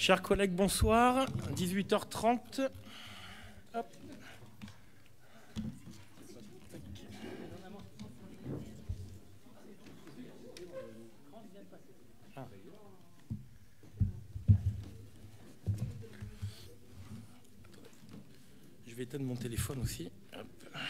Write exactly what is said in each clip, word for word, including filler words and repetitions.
Chers collègues, bonsoir. dix-huit heures trente. Hop. Ah. Je vais éteindre mon téléphone aussi. Hop.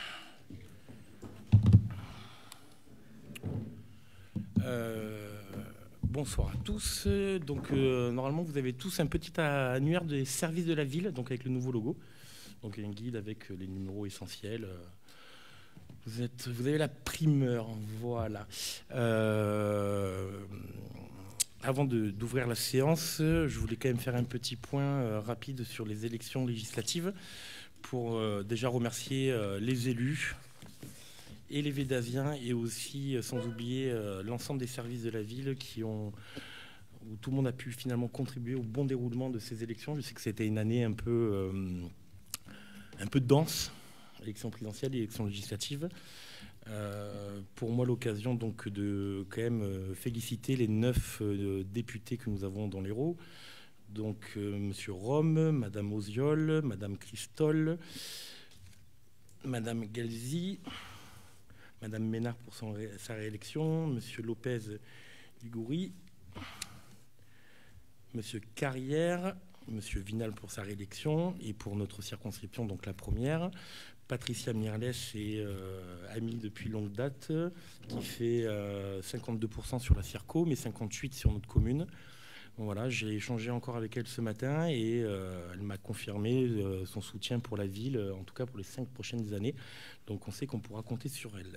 Euh... Bonsoir à tous. Donc, euh, normalement, vous avez tous un petit annuaire des services de la ville, donc avec le nouveau logo. Donc, un guide avec les numéros essentiels. Vous, êtes, vous avez la primeur, voilà. Euh, avant de, d'ouvrir la séance, je voulais quand même faire un petit point euh, rapide sur les élections législatives pour euh, déjà remercier euh, les élus et les Védasiens, et aussi, sans oublier, euh, l'ensemble des services de la ville qui ont, où tout le monde a pu finalement contribuer au bon déroulement de ces élections. Je sais que c'était une année un peu, euh, un peu dense, élection présidentielle et élection législative. Euh, pour moi, l'occasion donc de quand même féliciter les neuf euh, députés que nous avons dans l'Hérault. Donc, euh, Monsieur Rome, Madame Oziol, Madame Christol, Madame Galzi, Madame Ménard pour son ré, sa réélection, Monsieur Lopez Ligoury, Monsieur Carrière, Monsieur Vinal pour sa réélection, et pour notre circonscription, donc la première, Patricia Mirles est euh, amie depuis longue date, qui fait euh, cinquante-deux pour cent sur la Circo, mais cinquante-huit pour cent sur notre commune. Bon, voilà, j'ai échangé encore avec elle ce matin et euh, elle m'a confirmé euh, son soutien pour la ville, euh, en tout cas pour les cinq prochaines années. Donc on sait qu'on pourra compter sur elle.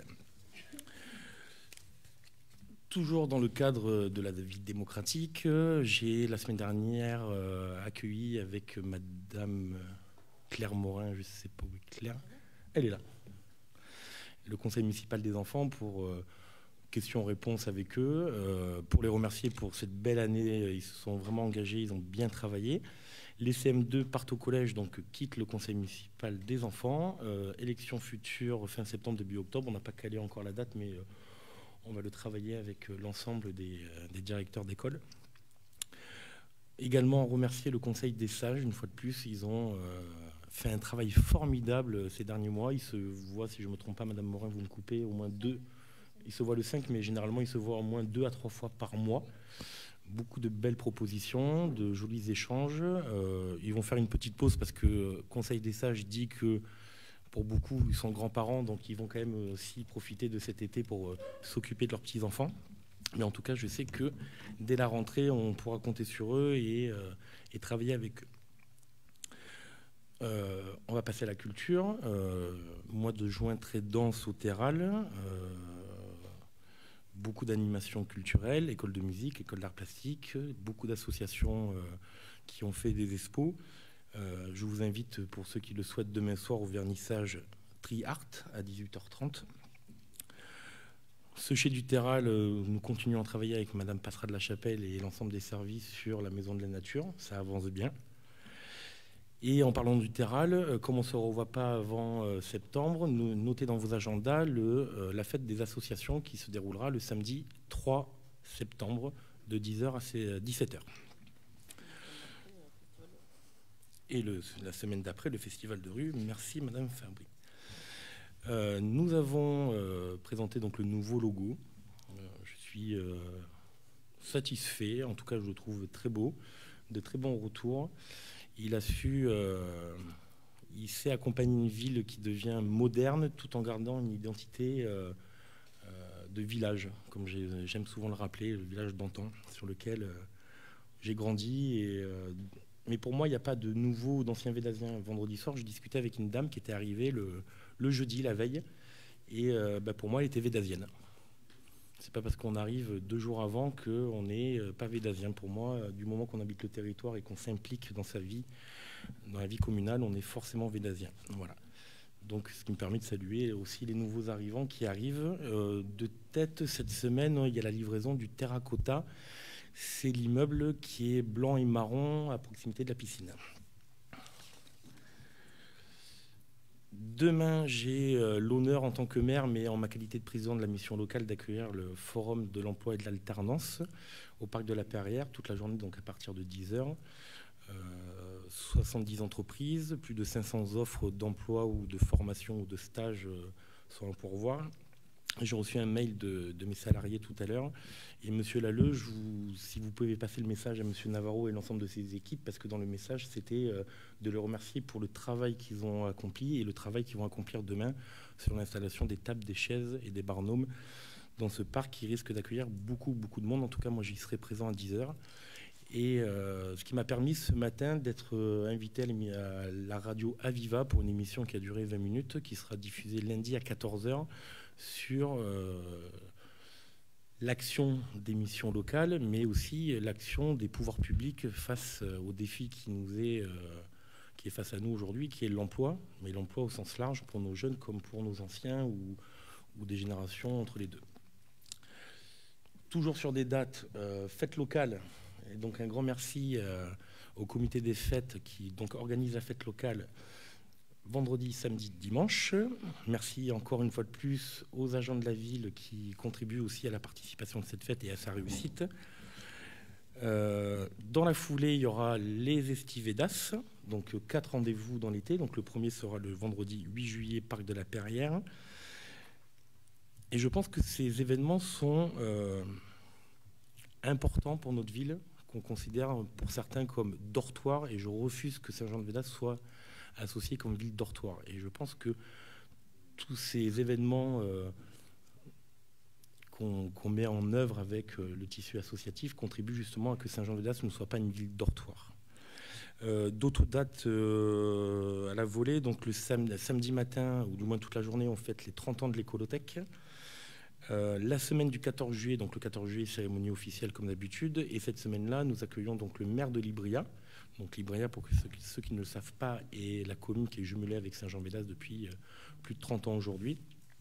Toujours dans le cadre de la vie démocratique, j'ai la semaine dernière euh, accueilli avec Madame Claire Morin, je ne sais pas où est Claire, elle est là, le conseil municipal des enfants pour euh, questions-réponses avec eux, euh, pour les remercier pour cette belle année. Ils se sont vraiment engagés, ils ont bien travaillé. Les C M deux partent au collège, donc quittent le conseil municipal des enfants. Euh, élection future fin septembre, début octobre. On n'a pas calé encore la date, mais euh, on va le travailler avec euh, l'ensemble des, euh, des directeurs d'école. Également remercier le conseil des sages, une fois de plus. Ils ont euh, fait un travail formidable ces derniers mois. Ils se voient, si je ne me trompe pas, Madame Morin, vous me coupez, au moins deux. Ils se voient le cinq, mais généralement, ils se voient au moins deux à trois fois par mois. Beaucoup de belles propositions, de jolis échanges. Euh, ils vont faire une petite pause parce que le Conseil des sages dit que pour beaucoup, ils sont grands-parents, donc ils vont quand même aussi profiter de cet été pour euh, s'occuper de leurs petits-enfants. Mais en tout cas, je sais que dès la rentrée, on pourra compter sur eux et, euh, et travailler avec eux. Euh, on va passer à la culture. Euh, mois de juin très dense au Terral. Euh, beaucoup d'animations culturelles, école de musique, école d'art plastique, beaucoup d'associations euh, qui ont fait des expos. Euh, je vous invite, pour ceux qui le souhaitent, demain soir au vernissage Tri-Art à dix-huit heures trente. Ce chez du Terral, euh, nous continuons à travailler avec Madame Passera de la Chapelle et l'ensemble des services sur la Maison de la Nature. Ça avance bien. Et en parlant du Terral, euh, comme on ne se revoit pas avant euh, septembre, nous, notez dans vos agendas le, euh, la fête des associations qui se déroulera le samedi trois septembre de dix heures à dix-sept heures. Et le, la semaine d'après, le festival de rue. Merci Madame Fabry. Euh, nous avons euh, présenté donc le nouveau logo. Euh, je suis euh, satisfait, en tout cas je le trouve très beau, de très bons retours. Il a su, euh, il sait accompagner une ville qui devient moderne tout en gardant une identité euh, euh, de village, comme j'aime souvent le rappeler, le village d'antan, sur lequel euh, j'ai grandi. Et, euh, mais pour moi, il n'y a pas de nouveau, d'ancien Védasien. Vendredi soir, je discutais avec une dame qui était arrivée le, le jeudi, la veille, et euh, bah, pour moi, elle était védasienne. C'est pas parce qu'on arrive deux jours avant qu'on n'est pas védasien. Pour moi, du moment qu'on habite le territoire et qu'on s'implique dans sa vie, dans la vie communale, on est forcément védasien. Voilà. Donc, ce qui me permet de saluer aussi les nouveaux arrivants qui arrivent. Euh, de tête, cette semaine, il y a la livraison du Terracotta. C'est l'immeuble qui est blanc et marron à proximité de la piscine. Demain, j'ai euh, l'honneur en tant que maire, mais en ma qualité de président de la mission locale, d'accueillir le forum de l'emploi et de l'alternance au parc de la Perrière toute la journée, donc à partir de dix heures. euh, soixante-dix entreprises, plus de cinq cents offres d'emploi ou de formation ou de stage euh, sont à pourvoir. J'ai reçu un mail de, de mes salariés tout à l'heure. Et Monsieur Lalleux, je vous, si vous pouvez passer le message à Monsieur Navarro et l'ensemble de ses équipes, parce que dans le message, c'était euh, de les remercier pour le travail qu'ils ont accompli et le travail qu'ils vont accomplir demain sur l'installation des tables, des chaises et des barnums dans ce parc qui risque d'accueillir beaucoup, beaucoup de monde. En tout cas, moi, j'y serai présent à dix heures. Et euh, ce qui m'a permis ce matin d'être euh, invité à, à la radio Aviva pour une émission qui a duré vingt minutes, qui sera diffusée lundi à quatorze heures sur euh, l'action des missions locales, mais aussi l'action des pouvoirs publics face au défi qui nous est, euh, qui est face à nous aujourd'hui, qui est l'emploi, mais l'emploi au sens large pour nos jeunes comme pour nos anciens ou, ou des générations entre les deux. Toujours sur des dates, euh, fêtes locales, et donc un grand merci euh, au comité des fêtes qui donc organise la fête locale vendredi, samedi, dimanche. Merci encore une fois de plus aux agents de la ville qui contribuent aussi à la participation de cette fête et à sa réussite. Euh, dans la foulée, il y aura les Estivédas, donc quatre rendez-vous dans l'été. Donc le premier sera le vendredi huit juillet, Parc de la Perrière. Et je pense que ces événements sont euh, importants pour notre ville, qu'on considère pour certains comme dortoir, et je refuse que Saint-Jean-de-Védas soit associé comme ville dortoir. Et je pense que tous ces événements euh, qu'on qu'on met en œuvre avec euh, le tissu associatif contribuent justement à que Saint-Jean-de-Védas ne soit pas une ville dortoir. Euh, D'autres dates euh, à la volée, donc le sam samedi matin, ou du moins toute la journée, on fête les trente ans de l'écolothèque. Euh, la semaine du quatorze juillet, donc le quatorze juillet, cérémonie officielle comme d'habitude. Et cette semaine-là, nous accueillons donc le maire de Libria. Donc Libria, pour que ceux, ceux qui ne le savent pas, est la commune qui est jumelée avec Saint-Jean-Védas depuis euh, plus de trente ans aujourd'hui.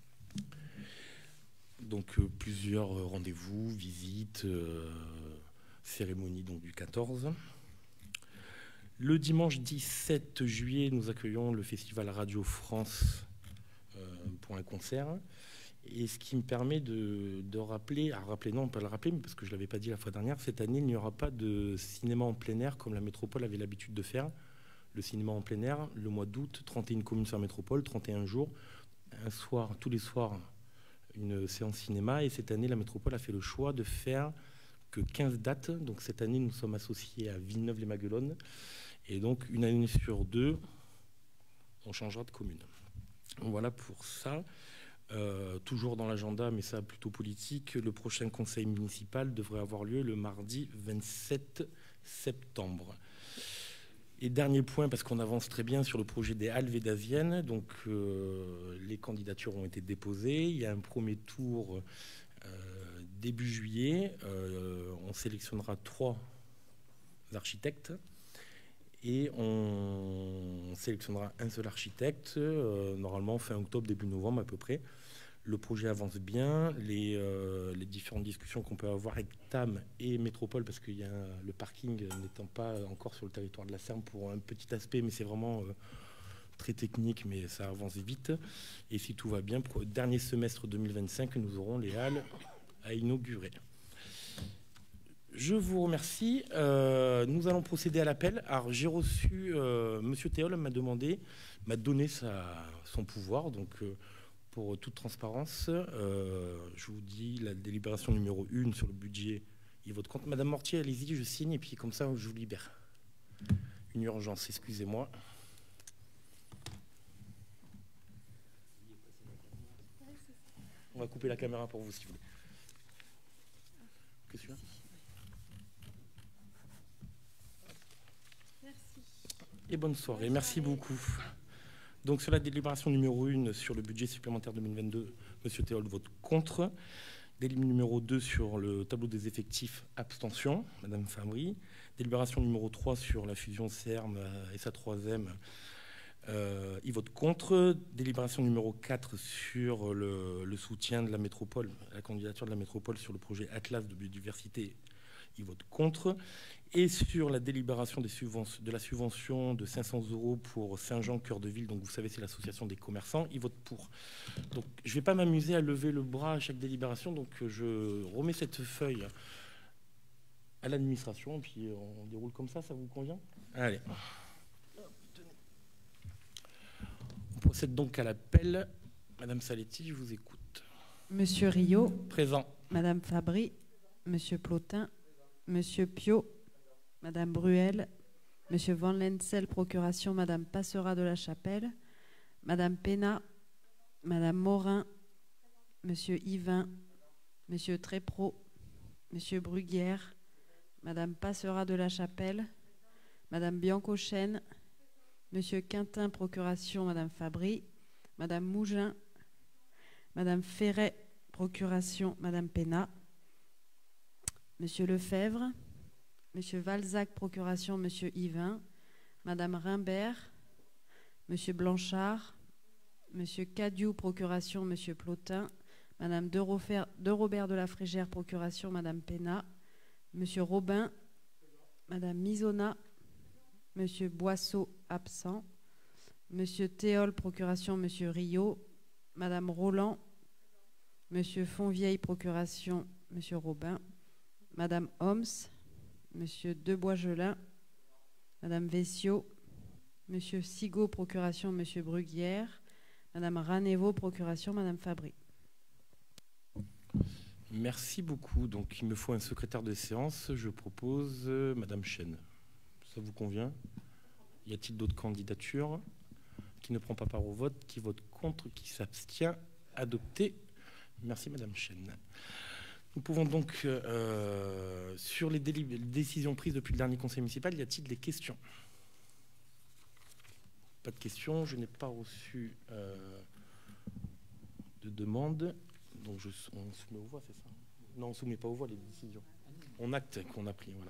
Donc euh, plusieurs rendez-vous, visites, euh, cérémonie donc, du quatorze. Le dimanche dix-sept juillet, nous accueillons le festival Radio France euh, pour un concert. Et ce qui me permet de, de rappeler, à rappeler, non, pas le rappeler, mais parce que je ne l'avais pas dit la fois dernière, cette année, il n'y aura pas de cinéma en plein air comme la métropole avait l'habitude de faire. Le cinéma en plein air, le mois d'août, trente et une communes sur la métropole, trente et un jours, un soir, tous les soirs, une séance cinéma. Et cette année, la métropole a fait le choix de faire que quinze dates. Donc cette année, nous sommes associés à Villeneuve-les-Maguelones. Et donc, une année sur deux, on changera de commune. Voilà pour ça. Euh, toujours dans l'agenda, mais ça plutôt politique, le prochain conseil municipal devrait avoir lieu le mardi vingt-sept septembre. Et dernier point, parce qu'on avance très bien sur le projet des Halles védasiennes, donc euh, les candidatures ont été déposées. Il y a un premier tour euh, début juillet. Euh, on sélectionnera trois architectes. Et on sélectionnera un seul architecte, euh, normalement fin octobre, début novembre à peu près. Le projet avance bien. Les, euh, les différentes discussions qu'on peut avoir avec T A M et Métropole, parce qu'il y a un, le parking n'étant pas encore sur le territoire de la Serme pour un petit aspect, mais c'est vraiment euh, très technique, mais ça avance vite. Et si tout va bien, pour le dernier semestre deux mille vingt-cinq, nous aurons les halles à inaugurer. Je vous remercie. Euh, nous allons procéder à l'appel. Alors, j'ai reçu, euh, Monsieur Théol m'a demandé, m'a donné sa, son pouvoir, donc euh, pour toute transparence, euh, je vous dis la délibération numéro un sur le budget et votre compte. Madame Mortier, allez-y, je signe et puis comme ça, je vous libère. Une urgence, excusez-moi. On va couper la caméra pour vous, si vous voulez. Que celui-là ? Et bonne soirée. Merci beaucoup. Donc sur la délibération numéro un sur le budget supplémentaire deux mille vingt-deux, M. Théol vote contre. Délibération numéro deux sur le tableau des effectifs, abstention, Mme Fabry. Délibération numéro trois sur la fusion Serme et sa troisième, euh, il vote contre. Délibération numéro quatre sur le, le soutien de la métropole, la candidature de la métropole sur le projet Atlas de biodiversité, il vote contre. Et sur la délibération des de la subvention de cinq cents euros pour Saint-Jean, cœur de ville, donc vous savez, c'est l'association des commerçants, il vote pour. Donc je ne vais pas m'amuser à lever le bras à chaque délibération, donc je remets cette feuille à l'administration, puis on déroule comme ça, ça vous convient? Allez. On procède donc à l'appel. Madame Saletti, je vous écoute. Monsieur Rio. Présent. Madame Fabry. Monsieur Plotin. Monsieur Piot. Madame Bruel. Monsieur Van Lensel, procuration. Madame Passera de la Chapelle. Madame Pénat. Madame Morin. Monsieur Yvain. Monsieur Trépro. Monsieur Bruguière. Madame Passera de la Chapelle. Madame Biancochène. Monsieur Quintin, procuration. Madame Fabry. Madame Mougin. Madame Ferret, procuration. Madame Pénat. Monsieur Lefebvre. Monsieur Valzac, procuration. Monsieur Yvain. Madame Rimbert. Monsieur Blanchard. Monsieur Cadiou, procuration. Monsieur Plotin. Madame de, Rofer, de Robert de la Frégère, procuration. Madame Pénat. Monsieur Robin. Madame Misona. Monsieur Boisseau, absent. Monsieur Théol, procuration. Monsieur Rio. Madame Roland. Monsieur Fonvieille, procuration. Monsieur Robin. Madame Homs. Monsieur Debois-Gelin. Madame Vessiot. Monsieur Sigaud, procuration. Monsieur Bruguière. Madame Ranévo, procuration. Madame Fabry. Merci beaucoup. Donc, il me faut un secrétaire de séance. Je propose euh, Madame Chêne. Ça vous convient? Y a-t-il d'autres candidatures? Qui ne prend pas part au vote, qui vote contre, qui s'abstient? Adopté. Merci Madame Chêne. Nous pouvons donc, euh, sur les, les décisions prises depuis le dernier conseil municipal, y a-t-il des questions? Pas de questions. Je n'ai pas reçu euh, de demande. Donc je, on soumet aux voix, c'est ça? Non, on ne soumet pas aux voix les décisions. On acte qu'on a pris, voilà.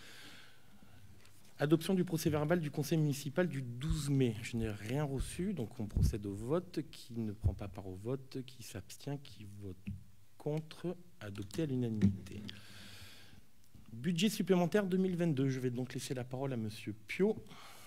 Adoption du procès-verbal du conseil municipal du douze mai. Je n'ai rien reçu, donc on procède au vote. Qui ne prend pas part au vote, qui s'abstient, qui vote contre, adopté à l'unanimité. Budget supplémentaire deux mille vingt-deux. Je vais donc laisser la parole à Monsieur Piot.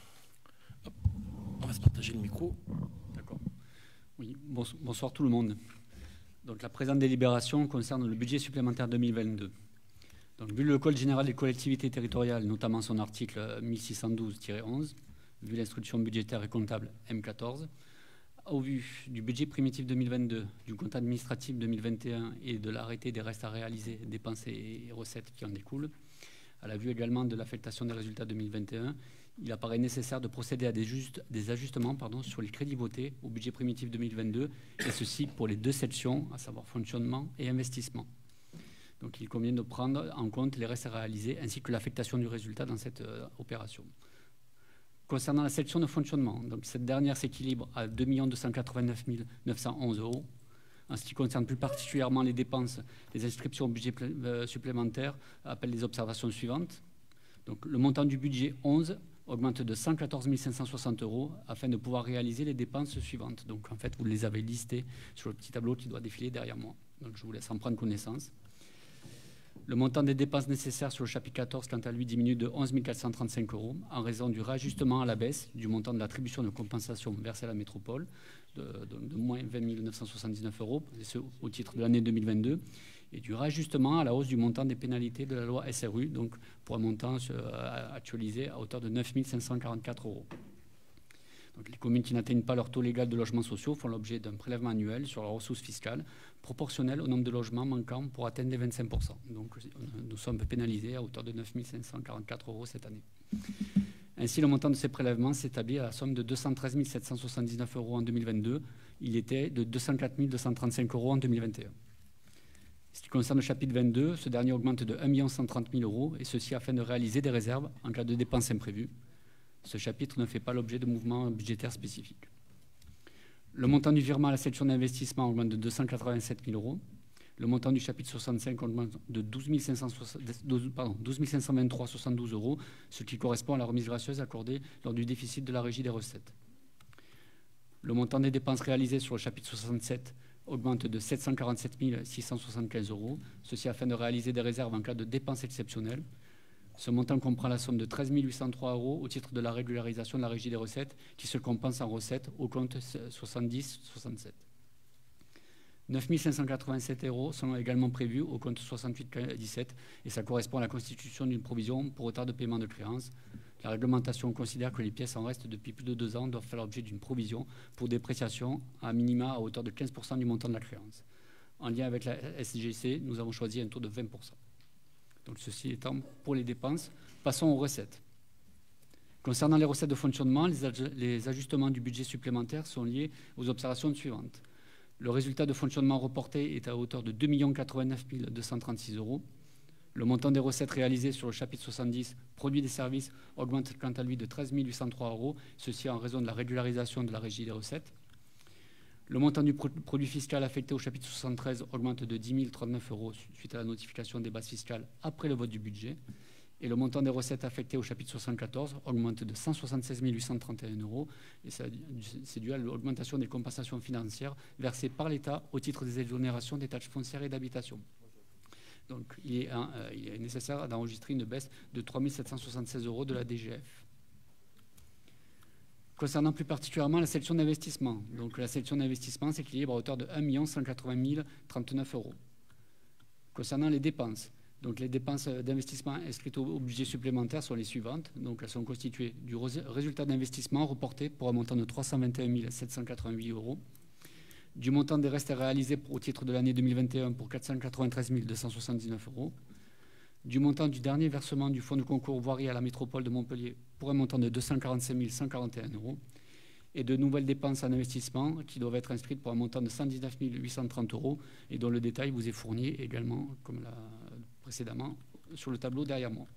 Hop, on va se partager le micro. D'accord. Oui, bonsoir tout le monde. Donc la présente délibération concerne le budget supplémentaire deux mille vingt-deux. Donc, vu le Code général des collectivités territoriales, notamment son article mille six cent douze tiret onze, vu l'instruction budgétaire et comptable M quatorze, au vu du budget primitif deux mille vingt-deux, du compte administratif deux mille vingt et un et de l'arrêté des restes à réaliser, dépenses et recettes qui en découlent, à la vue également de l'affectation des résultats deux mille vingt et un, il apparaît nécessaire de procéder à des, just, des ajustements pardon, sur les crédits votés au budget primitif deux mille vingt-deux, et ceci pour les deux sections, à savoir fonctionnement et investissement. Donc il convient de prendre en compte les restes à réaliser ainsi que l'affectation du résultat dans cette euh, opération. Concernant la section de fonctionnement, donc cette dernière s'équilibre à deux millions deux cent quatre-vingt-neuf mille neuf cent onze euros. En ce qui concerne plus particulièrement les dépenses, les inscriptions au budget euh, supplémentaire appellent les observations suivantes. Donc le montant du budget onze augmente de cent quatorze mille cinq cent soixante euros afin de pouvoir réaliser les dépenses suivantes. Donc en fait, vous les avez listées sur le petit tableau qui doit défiler derrière moi. Donc je vous laisse en prendre connaissance. Le montant des dépenses nécessaires sur le chapitre quatorze, quant à lui, diminue de onze mille quatre cent trente-cinq euros en raison du réajustement à la baisse du montant de l'attribution de compensation versée à la métropole de, de, de moins vingt mille neuf cent soixante-dix-neuf euros, et ce au titre de l'année deux mille vingt-deux, et du réajustement à la hausse du montant des pénalités de la loi S R U, donc pour un montant euh, actualisé à hauteur de neuf mille cinq cent quarante-quatre euros. Donc, les communes qui n'atteignent pas leur taux légal de logements sociaux font l'objet d'un prélèvement annuel sur leurs ressources fiscales proportionnel au nombre de logements manquants pour atteindre les vingt-cinq pour cent. Donc nous sommes pénalisés à hauteur de neuf mille cinq cent quarante-quatre euros cette année. Ainsi, le montant de ces prélèvements s'établit à la somme de deux cent treize mille sept cent soixante-dix-neuf euros en deux mille vingt-deux. Il était de deux cent quatre mille deux cent trente-cinq euros en deux mille vingt et un. Ce qui concerne le chapitre vingt-deux, ce dernier augmente de un million cent trente mille euros, et ceci afin de réaliser des réserves en cas de dépenses imprévues. Ce chapitre ne fait pas l'objet de mouvements budgétaires spécifiques. Le montant du virement à la section d'investissement augmente de deux cent quatre-vingt-sept mille euros. Le montant du chapitre soixante-cinq augmente de douze mille cinq cent vingt-trois virgule soixante-douze euros, ce qui correspond à la remise gracieuse accordée lors du déficit de la régie des recettes. Le montant des dépenses réalisées sur le chapitre soixante-sept augmente de sept cent quarante-sept mille six cent soixante-quinze euros, ceci afin de réaliser des réserves en cas de dépenses exceptionnelles. Ce montant comprend la somme de treize mille huit cent trois euros au titre de la régularisation de la régie des recettes qui se compense en recettes au compte soixante-dix soixante-sept. neuf mille cinq cent quatre-vingt-sept euros sont également prévus au compte soixante-huit dix-sept et ça correspond à la constitution d'une provision pour retard de paiement de créances. La réglementation considère que les pièces en reste depuis plus de deux ans doivent faire l'objet d'une provision pour dépréciation à minima à hauteur de quinze pour cent du montant de la créance. En lien avec la S G C, nous avons choisi un taux de vingt pour cent. Donc ceci étant pour les dépenses, passons aux recettes. Concernant les recettes de fonctionnement, les ajustements du budget supplémentaire sont liés aux observations suivantes. Le résultat de fonctionnement reporté est à hauteur de deux millions quatre-vingt-neuf mille deux cent trente-six euros. Le montant des recettes réalisées sur le chapitre soixante-dix, produits des services, augmente quant à lui de treize mille huit cent trois euros, ceci en raison de la régularisation de la régie des recettes. Le montant du produit fiscal affecté au chapitre soixante-treize augmente de dix mille trente-neuf euros suite à la notification des bases fiscales après le vote du budget. Et le montant des recettes affectées au chapitre soixante-quatorze augmente de cent soixante-seize mille huit cent trente et un euros. Et c'est dû à l'augmentation des compensations financières versées par l'État au titre des exonérations des taxes foncières et d'habitation. Donc il est, un, euh, il est nécessaire d'enregistrer une baisse de trois mille sept cent soixante-seize euros de la D G F. Concernant plus particulièrement la section d'investissement. Donc la section d'investissement s'équilibre à hauteur de un million cent quatre-vingt mille trente-neuf euros. Concernant les dépenses. Donc les dépenses d'investissement inscrites au budget supplémentaire sont les suivantes. Donc elles sont constituées du résultat d'investissement reporté pour un montant de trois cent vingt et un mille sept cent quatre-vingt-huit euros, du montant des restes réalisés au titre de l'année deux mille vingt et un pour quatre cent quatre-vingt-treize mille deux cent soixante-dix-neuf euros, du montant du dernier versement du fonds de concours voirie à la métropole de Montpellier pour un montant de deux cent quarante-cinq mille cent quarante et un euros, et de nouvelles dépenses en investissement qui doivent être inscrites pour un montant de cent dix-neuf mille huit cent trente euros et dont le détail vous est fourni également, comme la précédemment, sur le tableau derrière moi.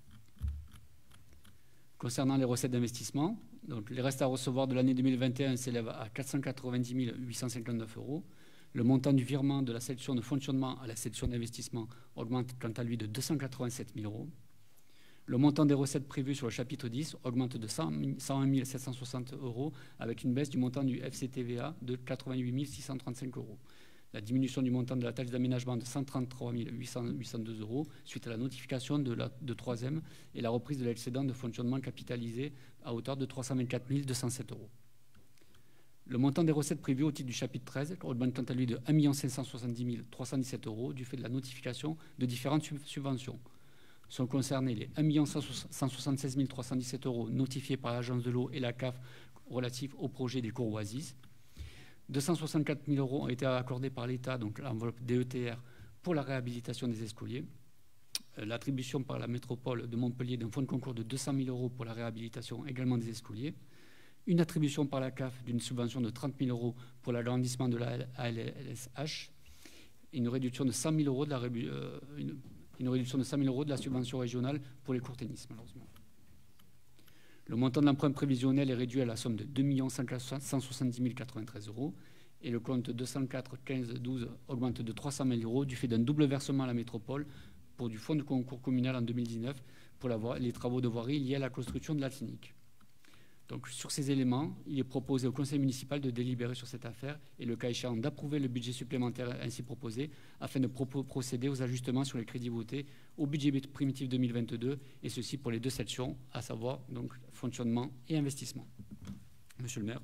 Concernant les recettes d'investissement, donc les restes à recevoir de l'année deux mille vingt et un s'élèvent à quatre cent quatre-vingt-dix mille huit cent cinquante-neuf euros. Le montant du virement de la section de fonctionnement à la section d'investissement augmente quant à lui de deux cent quatre-vingt-sept mille euros. Le montant des recettes prévues sur le chapitre dix augmente de cent un mille sept cent soixante euros avec une baisse du montant du F C T V A de quatre-vingt-huit mille six cent trente-cinq euros. La diminution du montant de la taxe d'aménagement de cent trente-trois mille huit cent deux euros suite à la notification de, la, de troisième et la reprise de l'excédent de fonctionnement capitalisé à hauteur de trois cent vingt-quatre mille deux cent sept euros. Le montant des recettes prévues au titre du chapitre treize augmente quant à lui de un million cinq cent soixante-dix mille trois cent dix-sept euros du fait de la notification de différentes subventions. Sont concernés les un million cent soixante-seize mille trois cent dix-sept euros notifiés par l'Agence de l'eau et la C A F relatifs au projet des cours Oasis. deux cent soixante-quatre mille euros ont été accordés par l'État, donc l'enveloppe D E T R, pour la réhabilitation des escoliers. L'attribution par la métropole de Montpellier d'un fonds de concours de deux cent mille euros pour la réhabilitation également des escoliers. Une attribution par la C A F d'une subvention de trente mille euros pour l'agrandissement de la A L S H. Une réduction de cent mille euros de la, euh, une, une réduction de cent mille euros de la subvention régionale pour les cours tennis, malheureusement. Le montant de l'emprunt prévisionnel est réduit à la somme de deux millions cent soixante-dix mille quatre-vingt-treize euros et le compte deux cent quatre quinze douze augmente de trois cent mille euros du fait d'un double versement à la métropole pour du fonds de concours communal en deux mille dix-neuf pour la voie, les travaux de voirie liés à la construction de la clinique. Donc, sur ces éléments, il est proposé au conseil municipal de délibérer sur cette affaire et, le cas échéant, d'approuver le budget supplémentaire ainsi proposé afin de pro procéder aux ajustements sur les crédits votés au budget primitif deux mille vingt-deux, et ceci pour les deux sections, à savoir donc fonctionnement et investissement. Monsieur le maire.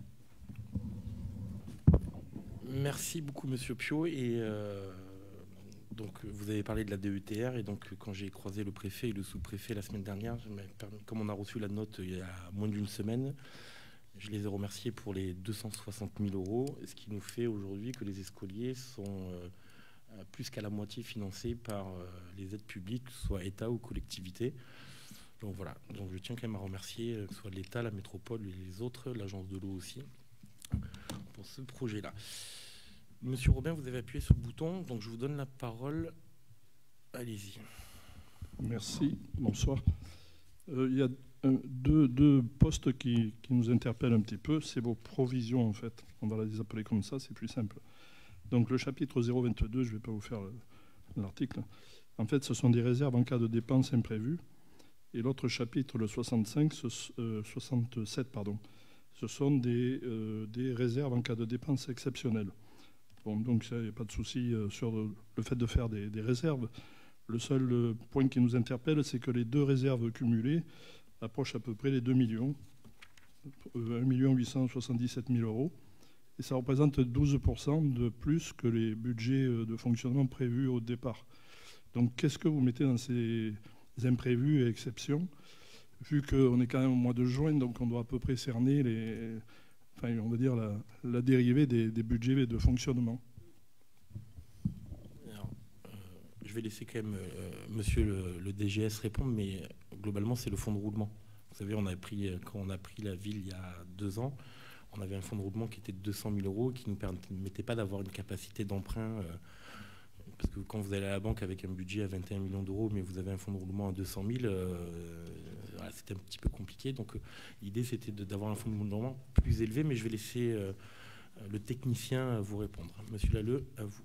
Merci beaucoup, Monsieur Piot. Et euh, donc, vous avez parlé de la D E T R, et donc quand j'ai croisé le préfet et le sous-préfet la semaine dernière, permis, comme on a reçu la note il y a moins d'une semaine, je les ai remerciés pour les deux cent soixante mille euros, ce qui nous fait aujourd'hui que les escoliers sont euh, plus qu'à la moitié financés par euh, les aides publiques, soit État ou collectivité. Donc voilà, donc je tiens quand même à remercier que ce soit l'État, la métropole et les autres, l'agence de l'eau aussi, pour ce projet-là. Monsieur Robin, vous avez appuyé sur le bouton, donc je vous donne la parole. Allez-y. Merci, bonsoir. Euh, il y a un, deux, deux postes qui, qui nous interpellent un petit peu. C'est vos provisions, en fait. On va les appeler comme ça, c'est plus simple. Donc le chapitre zéro vingt-deux, je ne vais pas vous faire l'article. En fait, ce sont des réserves en cas de dépenses imprévues. Et l'autre chapitre, le soixante-cinq, ce, euh, soixante-sept, pardon, ce sont des, euh, des réserves en cas de dépenses exceptionnelles. Bon, donc il n'y a pas de souci euh, sur le, le fait de faire des, des réserves. Le seul euh, point qui nous interpelle, c'est que les deux réserves cumulées approchent à peu près les deux millions, euh, un million huit cent soixante-dix-sept mille euros. et ça représente douze pour cent de plus que les budgets de fonctionnement prévus au départ. Donc qu'est-ce que vous mettez dans ces imprévus et exceptions, vu qu'on est quand même au mois de juin, donc on doit à peu près cerner les, enfin, on va dire la, la dérivée des, des budgets de fonctionnement? Alors, euh, je vais laisser quand même euh, monsieur le, le D G S répondre, mais globalement c'est le fonds de roulement. Vous savez, on a pris, quand on a pris la ville il y a deux ans, on avait un fonds de roulement qui était de deux cent mille euros, qui ne nous permettait pas d'avoir une capacité d'emprunt. Euh, parce que quand vous allez à la banque avec un budget à vingt et un millions d'euros, mais vous avez un fonds de roulement à deux cent mille, euh, voilà, c'était un petit peu compliqué. Donc euh, l'idée, c'était d'avoir un fonds de roulement plus élevé, mais je vais laisser euh, le technicien vous répondre. Monsieur Lalleux, à vous.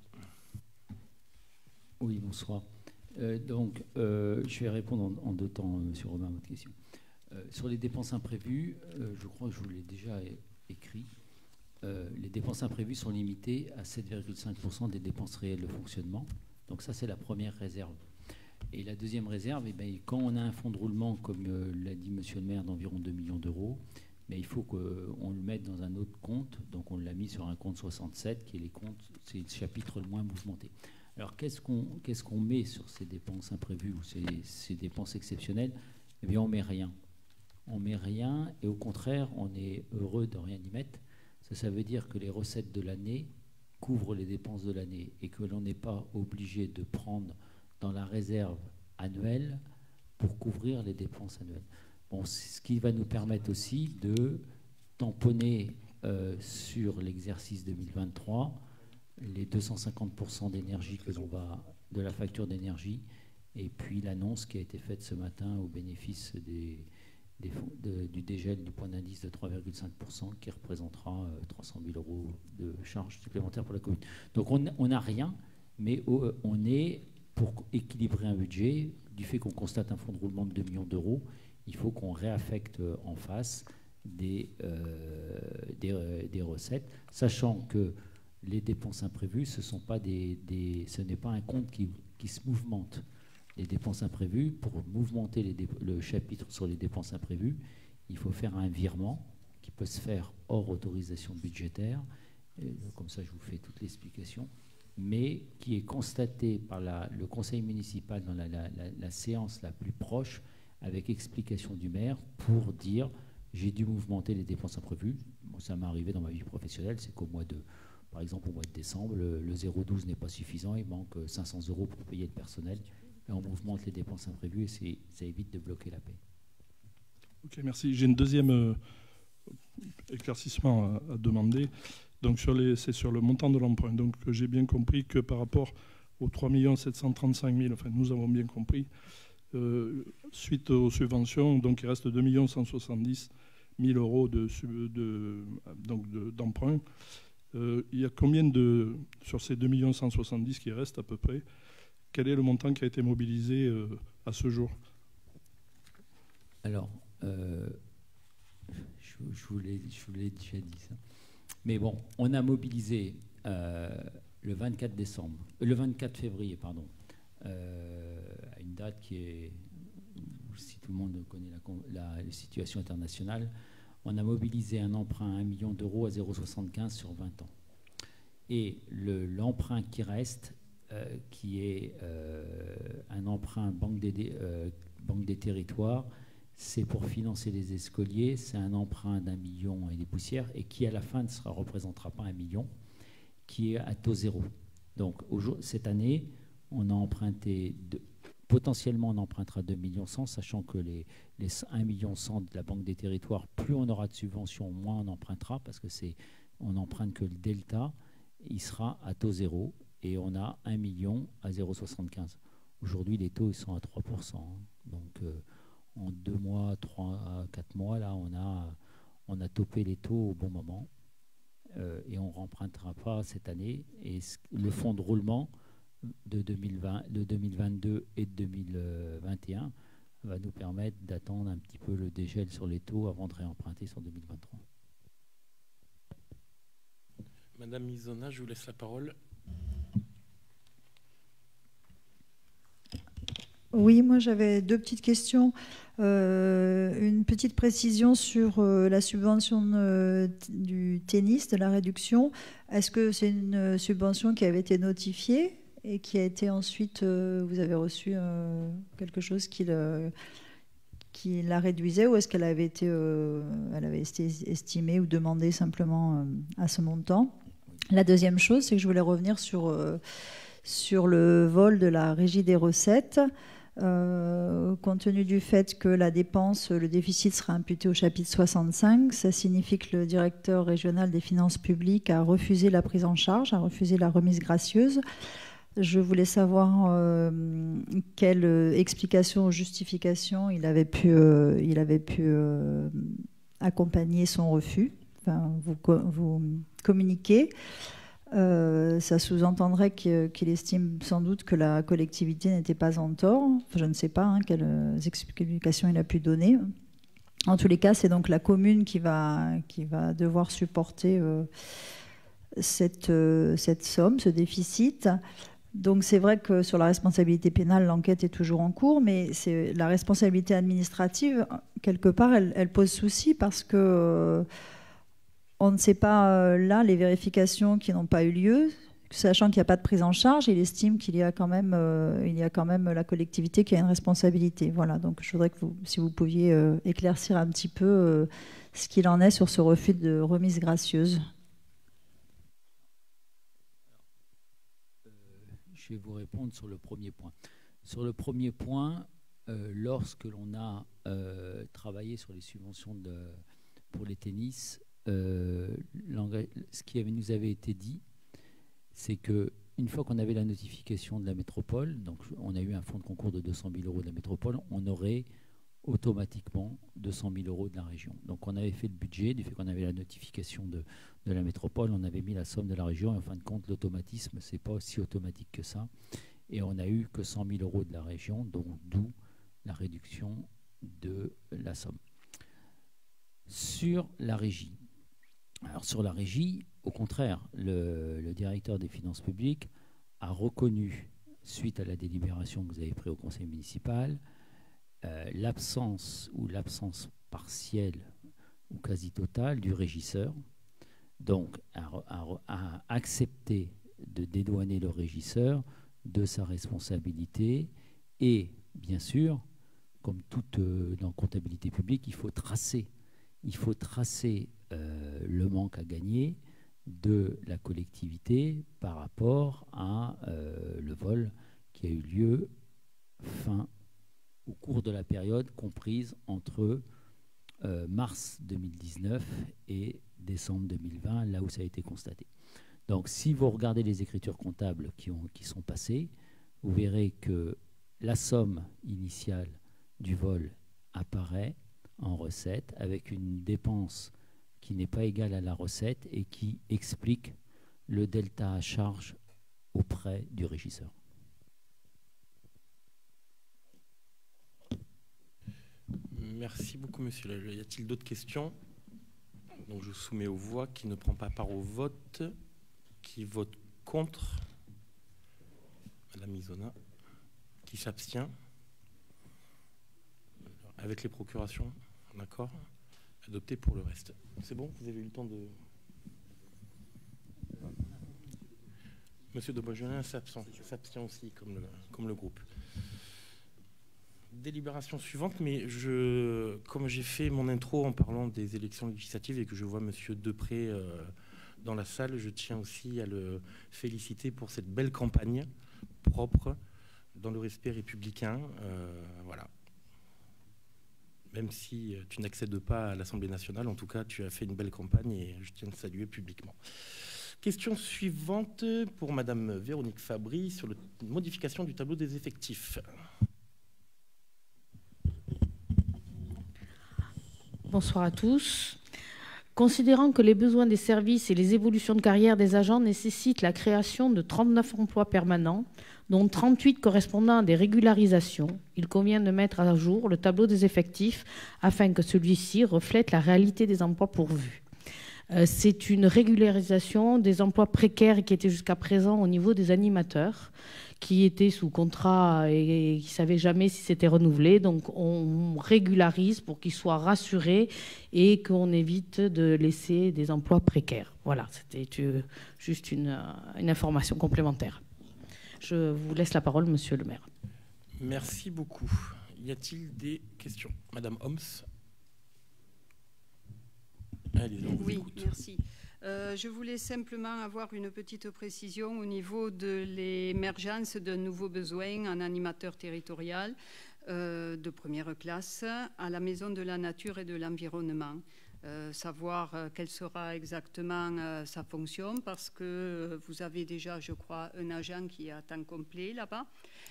Oui, bonsoir. Euh, donc, euh, je vais répondre en, en deux temps, monsieur Robin, à votre question. Euh, sur les dépenses imprévues, euh, je crois que je vous l'ai déjà é- écrit. Euh, les dépenses imprévues sont limitées à sept virgule cinq pour cent des dépenses réelles de fonctionnement. Donc ça, c'est la première réserve. Et la deuxième réserve, eh bien, quand on a un fonds de roulement, comme euh, l'a dit monsieur le maire, d'environ deux millions d'euros, mais il faut qu'on le mette dans un autre compte. Donc on l'a mis sur un compte soixante-sept, qui est les comptes, c'est le chapitre le moins mouvementé. Alors qu'est-ce qu'on qu'est-ce qu'on met sur ces dépenses imprévues ou ces, ces dépenses exceptionnelles? Eh bien, on met rien. On met rien, et au contraire, on est heureux de rien y mettre. Ça, ça veut dire que les recettes de l'année couvrent les dépenses de l'année et que l'on n'est pas obligé de prendre dans la réserve annuelle pour couvrir les dépenses annuelles. Bon, c'est ce qui va nous permettre aussi de tamponner euh, sur l'exercice deux mille vingt-trois les deux cent cinquante pour cent d'énergie que l'on va de la facture d'énergie, et puis l'annonce qui a été faite ce matin au bénéfice des Des fonds, de, du dégel du point d'indice de trois virgule cinq pour cent qui représentera euh, trois cent mille euros de charges supplémentaires pour la commune. Donc on n'a rien, mais euh, on est, pour équilibrer un budget, du fait qu'on constate un fonds de roulement de deux millions d'euros, il faut qu'on réaffecte en face des, euh, des, euh, des recettes, sachant que les dépenses imprévues, ce sont pas des, des, ce n'est pas un compte qui, qui se mouvemente. Les dépenses imprévues, pour mouvementer les dé- le chapitre sur les dépenses imprévues, il faut faire un virement qui peut se faire hors autorisation budgétaire, et comme ça je vous fais toute l'explication, mais qui est constaté par la, le conseil municipal dans la, la, la, la séance la plus proche, avec explication du maire, pour dire j'ai dû mouvementer les dépenses imprévues. Bon, ça m'est arrivé dans ma vie professionnelle, c'est qu'au mois de, par exemple au mois de décembre, le, le zéro virgule douze n'est pas suffisant, il manque cinq cents euros pour payer le personnel. Et on mouvemente les dépenses imprévues et ça évite de bloquer la paie. Ok, merci. J'ai une deuxième euh, éclaircissement à, à demander. Donc sur les, c'est sur le montant de l'emprunt. Donc j'ai bien compris que par rapport aux trois millions sept cent trente-cinq mille, enfin nous avons bien compris, euh, suite aux subventions, donc il reste deux millions cent soixante-dix mille euros de, de, donc de, d'emprunt. Euh, il y a combien de, sur ces deux millions cent soixante-dix qui restent à peu près, quel est le montant qui a été mobilisé euh, à ce jour? Alors, euh, je, je, vous l'ai, je vous l'ai déjà dit ça. Mais bon, on a mobilisé euh, le vingt-quatre décembre, euh, le vingt-quatre février, pardon, euh, à une date qui est, si tout le monde connaît la, la, la situation internationale, on a mobilisé un emprunt à un million d'euros à zéro virgule soixante-quinze sur vingt ans. Et le, l'emprunt qui reste, Euh, qui est euh, un emprunt banque des, euh, banque des territoires, c'est pour financer les escoliers, c'est un emprunt d'un million et des poussières, et qui à la fin ne sera, représentera pas un million, qui est à taux zéro. Donc cette année, on a emprunté, de, potentiellement on empruntera deux millions cent, sachant que les, les un million cent de la banque des territoires, plus on aura de subventions, moins on empruntera, parce que c'est, on n'emprunte que le delta, il sera à taux zéro. Et on a un million à zéro virgule soixante-quinze. Aujourd'hui, les taux ils sont à trois pour cent. Donc, euh, en deux mois, trois à quatre mois, là, on a, on a topé les taux au bon moment. Euh, et on ne rempruntera pas cette année. Et le fonds de roulement de, deux mille vingt, de deux mille vingt-deux et de deux mille vingt et un va nous permettre d'attendre un petit peu le dégel sur les taux avant de réemprunter sur deux mille vingt-trois. Madame Misona, je vous laisse la parole. Oui, moi j'avais deux petites questions. Euh, une petite précision sur euh, la subvention euh, du tennis, de la réduction. Est-ce que c'est une subvention qui avait été notifiée et qui a été ensuite, euh, vous avez reçu euh, quelque chose qui, le, qui la réduisait, ou est-ce qu'elle avait été, euh, elle avait été estimée ou demandée simplement euh, à ce montant? La deuxième chose, c'est que je voulais revenir sur, euh, sur le vol de la régie des recettes. Euh, compte tenu du fait que la dépense, le déficit sera imputé au chapitre soixante-cinq, ça signifie que le directeur régional des finances publiques a refusé la prise en charge, a refusé la remise gracieuse. Je voulais savoir euh, quelle explication ou justification il avait pu, euh, il avait pu euh, accompagner son refus, enfin, vous, vous communiquer. Euh, ça sous-entendrait qu'il estime sans doute que la collectivité n'était pas en tort. Je ne sais pas hein, quelles explications il a pu donner. En tous les cas, c'est donc la commune qui va, qui va devoir supporter euh, cette, euh, cette somme, ce déficit. Donc c'est vrai que sur la responsabilité pénale, l'enquête est toujours en cours, mais la responsabilité administrative, quelque part, elle, elle pose souci parce que... Euh, on ne sait pas, là, les vérifications qui n'ont pas eu lieu, sachant qu'il n'y a pas de prise en charge, il estime qu'il y a quand même, euh, il y a quand même la collectivité qui a une responsabilité. Voilà, donc je voudrais que vous, si vous pouviez euh, éclaircir un petit peu euh, ce qu'il en est sur ce refus de remise gracieuse. Euh, je vais vous répondre sur le premier point. Sur le premier point, euh, lorsque l'on a euh, travaillé sur les subventions de, pour les tennis, Euh, ce qui avait, nous avait été dit, c'est qu'une fois qu'on avait la notification de la métropole, donc on a eu un fonds de concours de deux cent mille euros de la métropole, on aurait automatiquement deux cent mille euros de la région. Donc on avait fait le budget, du fait qu'on avait la notification de, de la métropole, on avait mis la somme de la région, et en fin de compte, l'automatisme, c'est pas aussi automatique que ça. Et on n'a eu que cent mille euros de la région, donc d'où la réduction de la somme. Sur la régie. Alors sur la régie, au contraire, le, le directeur des finances publiques a reconnu, suite à la délibération que vous avez prise au conseil municipal, euh, l'absence ou l'absence partielle ou quasi totale du régisseur, donc a, a, a accepté de dédouaner le régisseur de sa responsabilité et, bien sûr, comme toute euh, dans la comptabilité publique, il faut tracer, il faut tracer Euh, le manque à gagner de la collectivité par rapport à euh, le vol qui a eu lieu fin au cours de la période comprise entre euh, mars deux mille dix-neuf et décembre deux mille vingt, là où ça a été constaté. Donc si vous regardez les écritures comptables qui, ont, qui sont passées, vous verrez que la somme initiale du vol apparaît en recette avec une dépense qui n'est pas égale à la recette et qui explique le delta à charge auprès du régisseur. Merci beaucoup, monsieur. Y a-t-il d'autres questions? Donc je soumets aux voix. Qui ne prend pas part au vote? Qui vote contre? Madame Isona. Qui s'abstient? Avec les procurations, d'accord? Adopté pour le reste. C'est bon? Vous avez eu le temps de... Monsieur de Beaujolin s'abstient aussi, comme le, comme le groupe. Délibération suivante, mais je, comme j'ai fait mon intro en parlant des élections législatives et que je vois monsieur Depré euh, dans la salle, je tiens aussi à le féliciter pour cette belle campagne propre, dans le respect républicain. Euh, voilà. Même si tu n'accèdes pas à l'Assemblée nationale, en tout cas, tu as fait une belle campagne et je tiens à te saluer publiquement. Question suivante pour Madame Véronique Fabry sur la modification du tableau des effectifs. Bonsoir à tous. Considérant que les besoins des services et les évolutions de carrière des agents nécessitent la création de trente-neuf emplois permanents, dont trente-huit correspondant à des régularisations, il convient de mettre à jour le tableau des effectifs afin que celui-ci reflète la réalité des emplois pourvus. Euh, c'est une régularisation des emplois précaires qui étaient jusqu'à présent au niveau des animateurs, qui étaient sous contrat et qui ne savaient jamais si c'était renouvelé. Donc on régularise pour qu'ils soient rassurés et qu'on évite de laisser des emplois précaires. Voilà, c'était juste une, une information complémentaire. Je vous laisse la parole, monsieur le maire. Merci beaucoup. Y a-t-il des questions? Madame Homs. Allez, on vous oui, écoute. Merci. Euh, je voulais simplement avoir une petite précision au niveau de l'émergence d'un nouveau besoin en animateur territorial euh, de première classe à la Maison de la Nature et de l'Environnement. Euh, savoir euh, quelle sera exactement euh, sa fonction, parce que euh, vous avez déjà, je crois, un agent qui est à temps complet là-bas.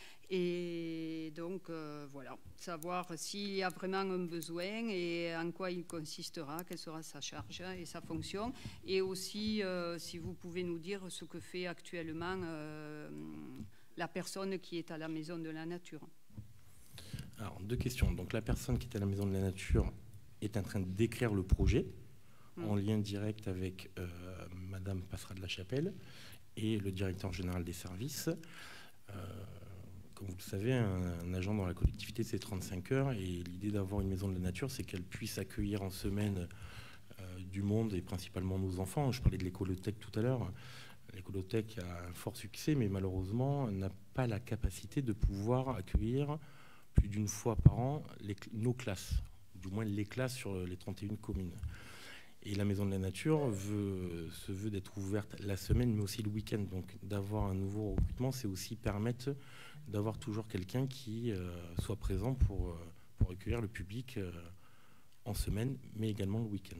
Et donc, euh, voilà, savoir s'il y a vraiment un besoin et en quoi il consistera, quelle sera sa charge et sa fonction. Et aussi, euh, si vous pouvez nous dire ce que fait actuellement euh, la personne qui est à la Maison de la Nature. Alors, deux questions. Donc, la personne qui est à la Maison de la Nature est en train de décrire le projet mmh. en lien direct avec euh, Madame Passera de la Chapelle et le directeur général des services. Euh, Comme vous le savez, un, un agent dans la collectivité, c'est trente-cinq heures. Et l'idée d'avoir une maison de la nature, c'est qu'elle puisse accueillir en semaine euh, du monde, et principalement nos enfants. Je parlais de l'écolothèque tout à l'heure. L'écolothèque a un fort succès, mais malheureusement n'a pas la capacité de pouvoir accueillir plus d'une fois par an les, nos classes, du moins les classes sur les trente et une communes. Et la Maison de la Nature veut, se veut d'être ouverte la semaine, mais aussi le week-end. Donc d'avoir un nouveau recrutement, c'est aussi permettre d'avoir toujours quelqu'un qui euh, soit présent pour, euh, pour accueillir le public euh, en semaine, mais également le week-end.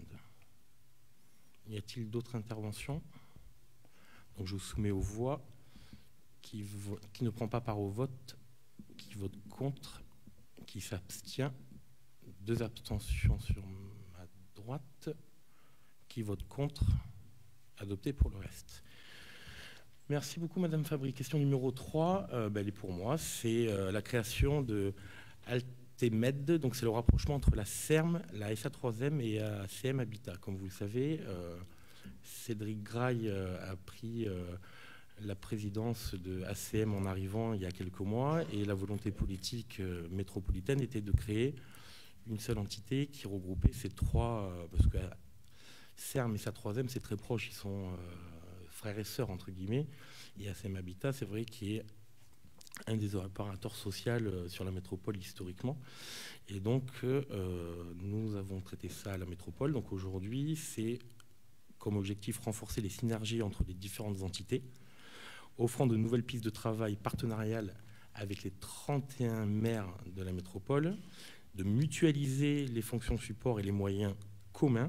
Y a-t-il d'autres interventions? Donc je vous soumets aux voix. Qui, qui ne prend pas part au vote, qui vote contre, qui s'abstient. Deux abstentions sur ma droite. Qui vote contre, adopté pour le reste. Merci beaucoup, Madame Fabry. Question numéro trois, euh, ben, elle est pour moi. C'est euh, la création de Altemed. Donc, c'est le rapprochement entre la C E R M, la S A trois M et A C M Habitat. Comme vous le savez, euh, Cédric Graille euh, a pris euh, la présidence de A C M en arrivant il y a quelques mois. Et la volonté politique euh, métropolitaine était de créer une seule entité qui regroupait ces trois... Euh, parce que C E R M et S A trois M, c'est très proche, ils sont euh, frères et sœurs, entre guillemets. Et A C M Habitat, c'est vrai qu'il est un des opérateurs sociaux euh, sur la métropole historiquement. Et donc, euh, nous avons traité ça à la métropole. Donc aujourd'hui, c'est comme objectif renforcer les synergies entre les différentes entités, offrant de nouvelles pistes de travail partenariales avec les trente et un maires de la métropole, de mutualiser les fonctions support et les moyens communs.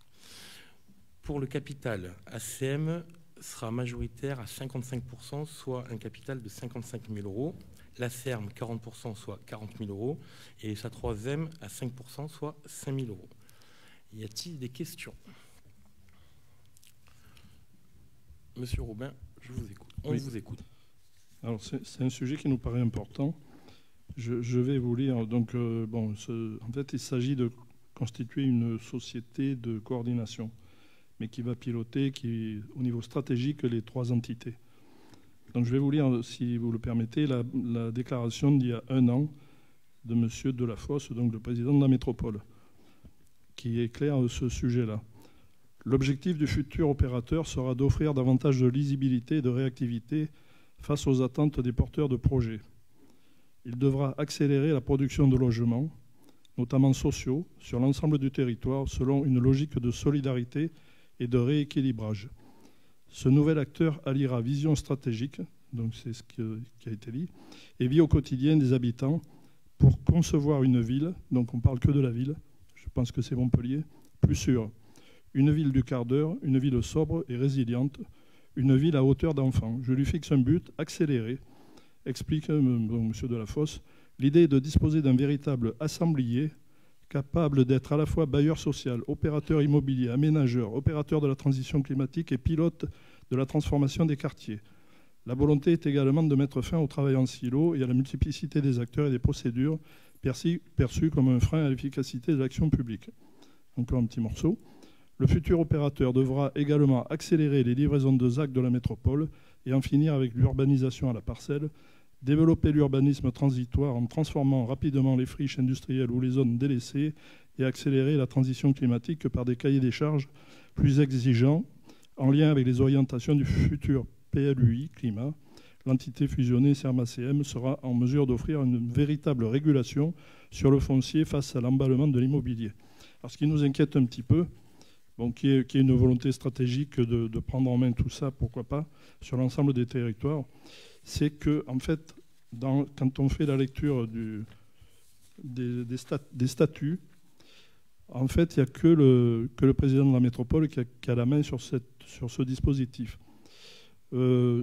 Pour le capital, A C M sera majoritaire à cinquante-cinq pour cent, soit un capital de cinquante-cinq mille euros. La C E R M, quarante pour cent, soit quarante mille euros. Et S A trois M à cinq pour cent, soit cinq mille euros. Y a-t-il des questions? Monsieur Robin, je vous écoute. On oui. vous écoute. Alors, c'est un sujet qui nous paraît important. Je, je vais vous lire. Donc, euh, bon, ce, en fait, il s'agit de constituer une société de coordination, mais qui va piloter qui, au niveau stratégique les trois entités. Donc je vais vous lire, si vous le permettez, la, la déclaration d'il y a un an de M. Delafosse, donc le président de la métropole, qui éclaire ce sujet-là. L'objectif du futur opérateur sera d'offrir davantage de lisibilité et de réactivité face aux attentes des porteurs de projets. Il devra accélérer la production de logements, notamment sociaux, sur l'ensemble du territoire, selon une logique de solidarité et de rééquilibrage. Ce nouvel acteur alliera vision stratégique, donc c'est ce qui a été dit, et vie au quotidien des habitants pour concevoir une ville, donc on ne parle que de la ville, je pense que c'est Montpellier, plus sûre. Une ville du quart d'heure, une ville sobre et résiliente, une ville à hauteur d'enfant. Je lui fixe un but, accéléré, explique M. Delafosse. L'idée est de disposer d'un véritable assemblier capable d'être à la fois bailleur social, opérateur immobilier, aménageur, opérateur de la transition climatique et pilote de la transformation des quartiers. La volonté est également de mettre fin au travail en silo et à la multiplicité des acteurs et des procédures perçues comme un frein à l'efficacité de l'action publique. Encore un petit morceau. Le futur opérateur devra également accélérer les livraisons de Z A C de la métropole et en finir avec l'urbanisation à la parcelle, développer l'urbanisme transitoire en transformant rapidement les friches industrielles ou les zones délaissées et accélérer la transition climatique par des cahiers des charges plus exigeants en lien avec les orientations du futur P L U I Climat. L'entité fusionnée CERMA-C M sera en mesure d'offrir une véritable régulation sur le foncier face à l'emballement de l'immobilier. Alors, ce qui nous inquiète un petit peu, bon, qui est, qui est une volonté stratégique de, de prendre en main tout ça, pourquoi pas, sur l'ensemble des territoires, c'est que, en fait, dans, quand on fait la lecture du, des, des, stat, des statuts, en fait, il n'y a que le, que le président de la métropole qui a, qui a la main sur, cette, sur ce dispositif. Euh,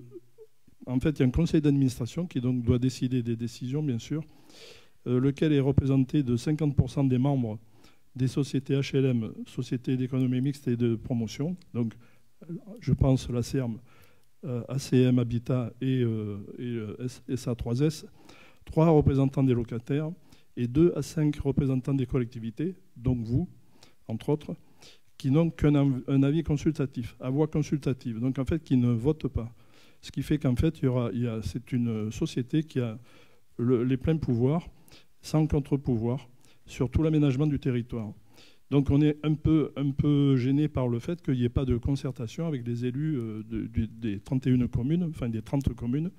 en fait, il y a un conseil d'administration qui donc doit décider des décisions, bien sûr, euh, lequel est représenté de cinquante pour cent des membres des sociétés H L M, sociétés d'économie mixte et de promotion. Donc, je pense la C E R M, euh, A C M Habitat et, euh, et euh, S A trois S, trois représentants des locataires et deux à cinq représentants des collectivités, donc vous, entre autres, qui n'ont qu'un un avis consultatif, à voix consultative, donc en fait qui ne votent pas. Ce qui fait qu'en fait, il y aura, il y a, c'est une société qui a le, les pleins pouvoirs, sans contre-pouvoir, sur tout l'aménagement du territoire. Donc on est un peu, un peu gêné par le fait qu'il n'y ait pas de concertation avec les élus euh, de, de, des trente et une communes, enfin des trente communes.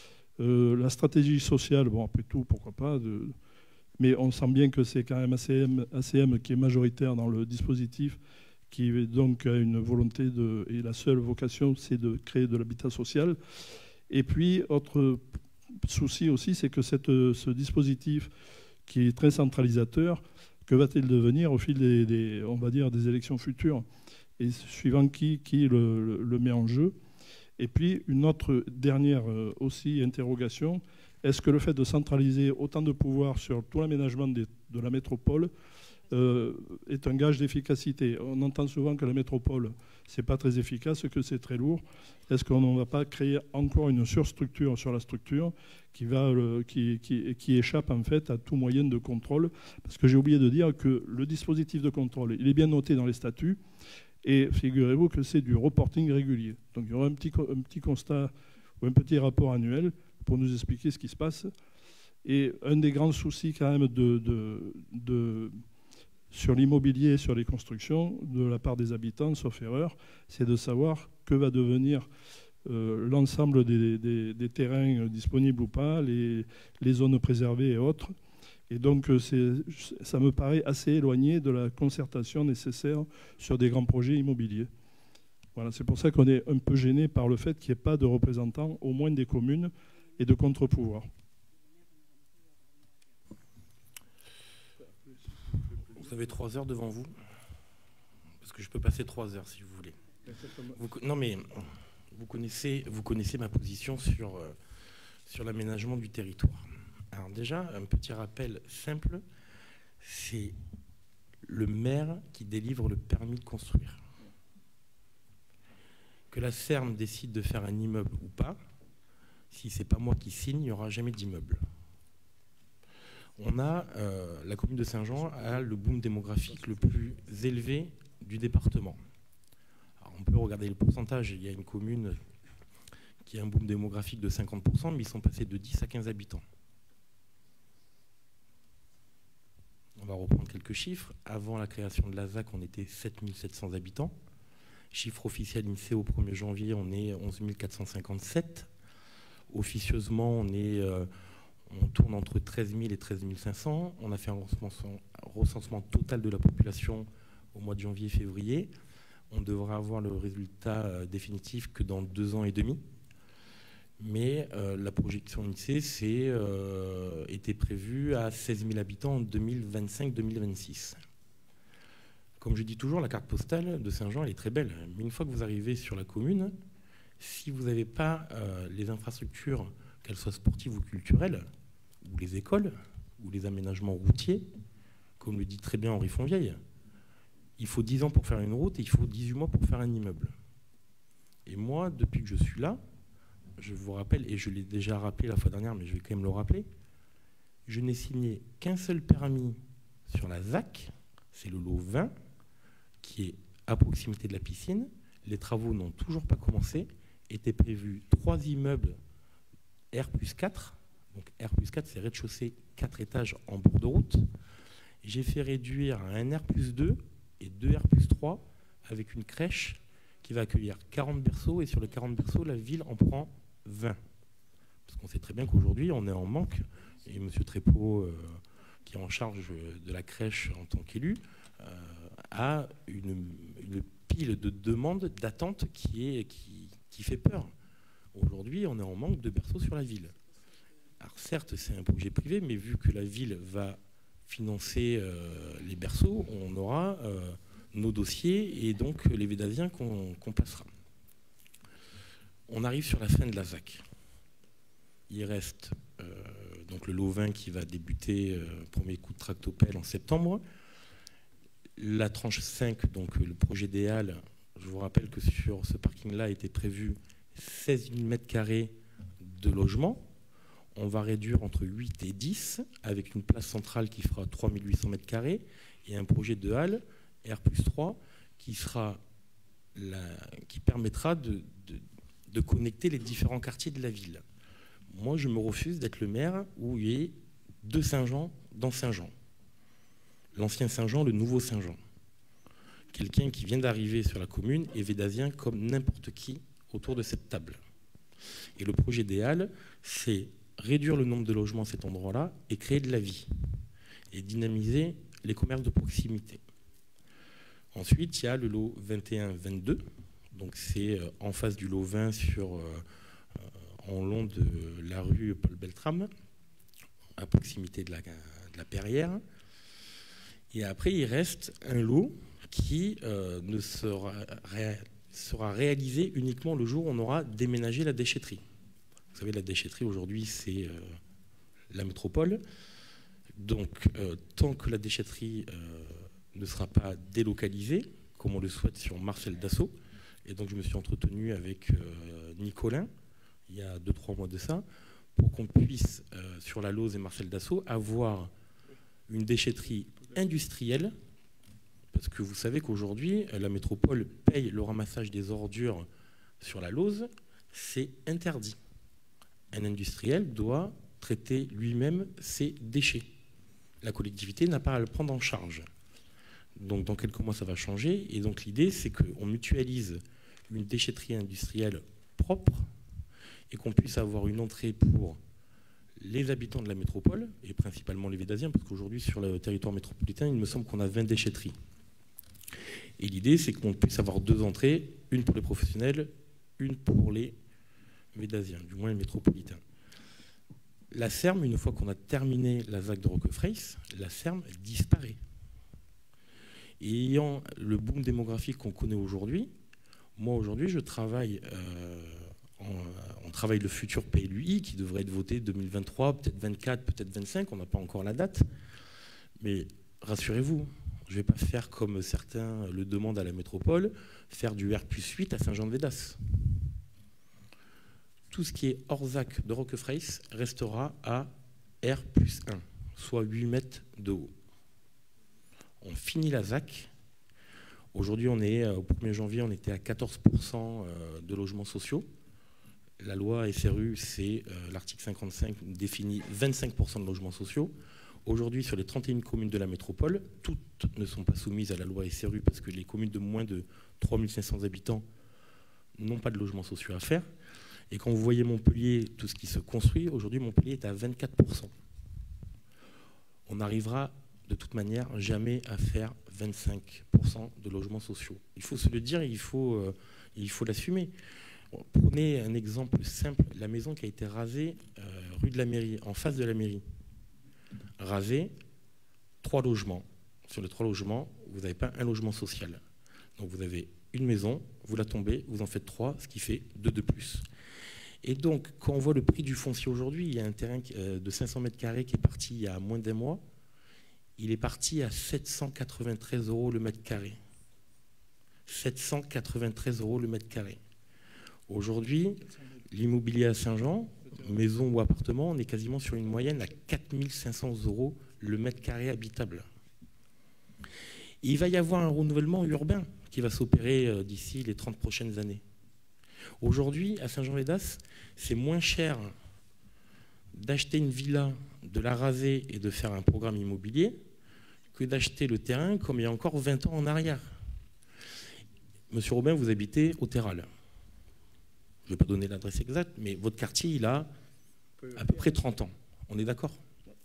Euh, la stratégie sociale, bon après tout, pourquoi pas, de, mais on sent bien que c'est quand même A C M, A C M qui est majoritaire dans le dispositif, qui donc a une volonté de, et la seule vocation, c'est de créer de l'habitat social. Et puis, autre souci aussi, c'est que cette, ce dispositif qui est très centralisateur, que va-t-il devenir au fil des, des, on va dire, des élections futures, et suivant qui, qui le, le, le met en jeu. Et puis, une autre dernière euh, aussi interrogation, est-ce que le fait de centraliser autant de pouvoir sur tout l'aménagement de la métropole euh, est un gage d'efficacité? On entend souvent que la métropole, ce n'est pas très efficace, que c'est très lourd. Est-ce qu'on ne va pas créer encore une surstructure sur la structure qui, va, euh, qui, qui, qui échappe en fait à tout moyen de contrôle? Parce que j'ai oublié de dire que le dispositif de contrôle, il est bien noté dans les statuts, et figurez-vous que c'est du reporting régulier. Donc il y aura un petit, un petit constat ou un petit rapport annuel pour nous expliquer ce qui se passe. Et un des grands soucis quand même de, de, de, sur l'immobilier et sur les constructions de la part des habitants, sauf erreur, c'est de savoir que va devenir euh, l'ensemble des, des, des terrains disponibles ou pas, les, les zones préservées et autres. Et donc ça me paraît assez éloigné de la concertation nécessaire sur des grands projets immobiliers. Voilà, c'est pour ça qu'on est un peu gêné par le fait qu'il n'y ait pas de représentants, au moins des communes, et de contre-pouvoir. Vous avez trois heures devant vous, parce que je peux passer trois heures si vous voulez. Vous, non mais vous connaissez, vous connaissez ma position sur, euh, sur l'aménagement du territoire. Alors déjà, un petit rappel simple, c'est le maire qui délivre le permis de construire. Que la C E R M décide de faire un immeuble ou pas, si ce n'est pas moi qui signe, il n'y aura jamais d'immeuble. On a, euh, la commune de Saint-Jean a le boom démographique le plus élevé du département. Alors on peut regarder le pourcentage, il y a une commune qui a un boom démographique de cinquante pour cent, mais ils sont passés de dix à quinze habitants. On va reprendre quelques chiffres. Avant la création de la Z A C, on était sept mille sept cents habitants. Chiffre officiel INSEE au premier janvier, on est onze mille quatre cent cinquante-sept. Officieusement, on, est, euh, on tourne entre treize mille et treize mille cinq cents. On a fait un recensement, recensement total de la population au mois de janvier-février. On devra avoir le résultat euh, définitif que dans deux ans et demi. Mais euh, la projection INSEE c'est, euh, était prévue à seize mille habitants en deux mille vingt-cinq deux mille vingt-six. Comme je dis toujours, la carte postale de Saint-Jean, elle est très belle. Mais une fois que vous arrivez sur la commune, si vous n'avez pas euh, les infrastructures, qu'elles soient sportives ou culturelles, ou les écoles, ou les aménagements routiers, comme le dit très bien Henri Fonvieille, il faut dix ans pour faire une route et il faut dix-huit mois pour faire un immeuble. Et moi, depuis que je suis là, je vous rappelle, et je l'ai déjà rappelé la fois dernière, mais je vais quand même le rappeler, je n'ai signé qu'un seul permis sur la Z A C, c'est le lot vingt, qui est à proximité de la piscine. Les travaux n'ont toujours pas commencé. Étaient prévus trois immeubles R plus quatre. Donc R plus quatre, c'est rez-de-chaussée, quatre étages en bord de route. J'ai fait réduire à un R plus deux et deux R plus trois avec une crèche qui va accueillir quarante berceaux. Et sur les quarante berceaux, la ville en prend vingt. Parce qu'on sait très bien qu'aujourd'hui, on est en manque. Et M. Trépeau, euh, qui est en charge de la crèche en tant qu'élu, euh, a une, une pile de demandes, d'attentes qui, est, qui, qui fait peur. Aujourd'hui, on est en manque de berceaux sur la ville. Alors certes, c'est un projet privé, mais vu que la ville va financer euh, les berceaux, on aura euh, nos dossiers et donc les Védasiens qu'on qu'on placera. On arrive sur la fin de la Z A C. Il reste euh, donc le lot vingt qui va débuter, euh, premier coup de tractopelle en septembre. La tranche cinq, donc le projet des Halles, je vous rappelle que sur ce parking-là était prévu seize mille mètres carrés de logement. On va réduire entre huit et dix, avec une place centrale qui fera trois mille huit cents mètres carrés et un projet de Halles R plus trois qui, sera la, qui permettra de, de, de connecter les différents quartiers de la ville. Moi, je me refuse d'être le maire où il y ait deux Saint-Jean dans Saint-Jean. L'ancien Saint-Jean, le nouveau Saint-Jean. Quelqu'un qui vient d'arriver sur la commune est védasien comme n'importe qui autour de cette table. Et le projet des Halles, c'est réduire le nombre de logements à cet endroit-là et créer de la vie et dynamiser les commerces de proximité. Ensuite, il y a le lot vingt et un vingt-deux, donc c'est en face du lot vingt sur, euh, en long de la rue Paul Beltrame, à proximité de la, de la Perrière. Et après, il reste un lot qui euh, ne sera, ré, sera réalisé uniquement le jour où on aura déménagé la déchetterie. Vous savez, la déchetterie, aujourd'hui, c'est euh, la métropole. Donc, euh, tant que la déchetterie euh, ne sera pas délocalisée, comme on le souhaite sur Marcel Dassault, et donc je me suis entretenu avec euh, Nicolin, il y a deux trois mois de ça, pour qu'on puisse, euh, sur la Lose et Marcel Dassault, avoir une déchetterie industrielle, parce que vous savez qu'aujourd'hui, la métropole paye le ramassage des ordures sur la Lose, c'est interdit. Un industriel doit traiter lui-même ses déchets. La collectivité n'a pas à le prendre en charge. Donc dans quelques mois, ça va changer. Et donc l'idée, c'est qu'on mutualise une déchetterie industrielle propre et qu'on puisse avoir une entrée pour les habitants de la métropole, et principalement les Védasiens, parce qu'aujourd'hui, sur le territoire métropolitain, il me semble qu'on a vingt déchetteries. Et l'idée, c'est qu'on puisse avoir deux entrées, une pour les professionnels, une pour les Védasiens, du moins les métropolitains. La S E R M, une fois qu'on a terminé la Z A C de Roquefraisse, la S E R M disparaît. Et ayant le boom démographique qu'on connaît aujourd'hui, moi aujourd'hui je travaille, euh, en, on travaille le futur P L U I qui devrait être voté deux mille vingt-trois, peut-être vingt-quatre, peut-être vingt-cinq, on n'a pas encore la date. Mais rassurez-vous, je ne vais pas faire comme certains le demandent à la métropole, faire du R plus huit à Saint-Jean-de-Védas. Tout ce qui est hors Z A C de Roquefraisse restera à R plus un, soit huit mètres de haut. On finit la Z A C. Aujourd'hui, on est au premier janvier, on était à quatorze pour cent de logements sociaux. La loi S R U, c'est l'article cinquante-cinq, définit vingt-cinq pour cent de logements sociaux. Aujourd'hui, sur les trente et une communes de la métropole, toutes ne sont pas soumises à la loi S R U parce que les communes de moins de trois mille cinq cents habitants n'ont pas de logements sociaux à faire. Et quand vous voyez Montpellier, tout ce qui se construit, aujourd'hui, Montpellier est à vingt-quatre pour cent. On n'arrivera de toute manière jamais à faire vingt-cinq pour cent de logements sociaux. Il faut se le dire, il faut, euh, il faut l'assumer. Prenez un exemple simple, la maison qui a été rasée euh, rue de la mairie, en face de la mairie. Rasée, trois logements. Sur les trois logements, vous n'avez pas un logement social. Donc vous avez une maison, vous la tombez, vous en faites trois, ce qui fait deux de plus. Et donc, quand on voit le prix du foncier aujourd'hui, il y a un terrain de cinq cents mètres carrés qui est parti il y a moins d'un mois. Il est parti à sept cent quatre-vingt-treize euros le mètre carré. sept cent quatre-vingt-treize euros le mètre carré. Aujourd'hui, l'immobilier à Saint-Jean, maison ou appartement, on est quasiment sur une moyenne à quatre mille cinq cents euros le mètre carré habitable. Et il va y avoir un renouvellement urbain qui va s'opérer d'ici les trente prochaines années. Aujourd'hui, à Saint-Jean-Védas, c'est moins cher d'acheter une villa, de la raser et de faire un programme immobilier que d'acheter le terrain comme il y a encore vingt ans en arrière. Monsieur Robin, vous habitez au Terral. Je ne vais pas donner l'adresse exacte, mais votre quartier, il a à peu près trente ans. On est d'accord?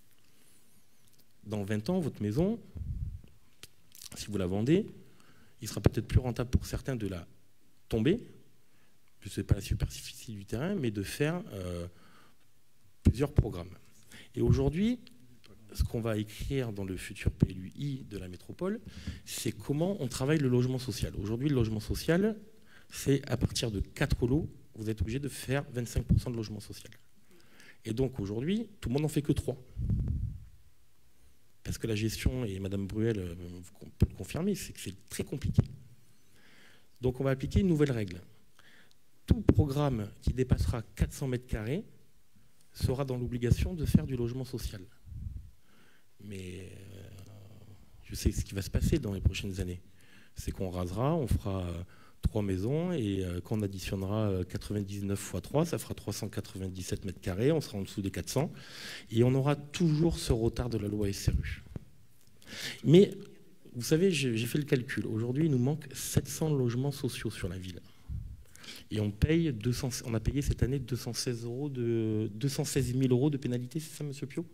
Dans vingt ans, votre maison, si vous la vendez, il sera peut-être plus rentable pour certains de la tomber, je ne sais pas la superficie du terrain, mais de faire euh, plusieurs programmes. Et aujourd'hui, ce qu'on va écrire dans le futur P L U I de la métropole, c'est comment on travaille le logement social. Aujourd'hui, le logement social, c'est à partir de quatre lots, vous êtes obligé de faire vingt-cinq pour cent de logement social. Et donc aujourd'hui, tout le monde n'en fait que trois. Parce que la gestion, et Madame Bruel peut le confirmer, c'est que c'est très compliqué. Donc on va appliquer une nouvelle règle. Tout programme qui dépassera quatre cents mètres carrés sera dans l'obligation de faire du logement social. Mais euh, je sais ce qui va se passer dans les prochaines années. C'est qu'on rasera, on fera euh, trois maisons, et euh, quand on additionnera euh, quatre-vingt-dix-neuf fois trois, ça fera trois cent quatre-vingt-dix-sept mètres carrés, on sera en dessous des quatre cents, et on aura toujours ce retard de la loi S R U. Mais, vous savez, j'ai fait le calcul. Aujourd'hui, il nous manque sept cents logements sociaux sur la ville. Et on, paye deux cents, on a payé cette année deux cent seize mille euros de pénalité, c'est ça, Monsieur Pio?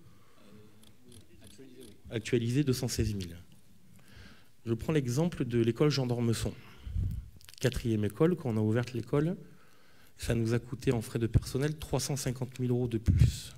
Actualisé deux cent seize mille. Je prends l'exemple de l'école Jean d'Ormesson. Quatrième école, quand on a ouvert l'école, ça nous a coûté en frais de personnel trois cent cinquante mille euros de plus.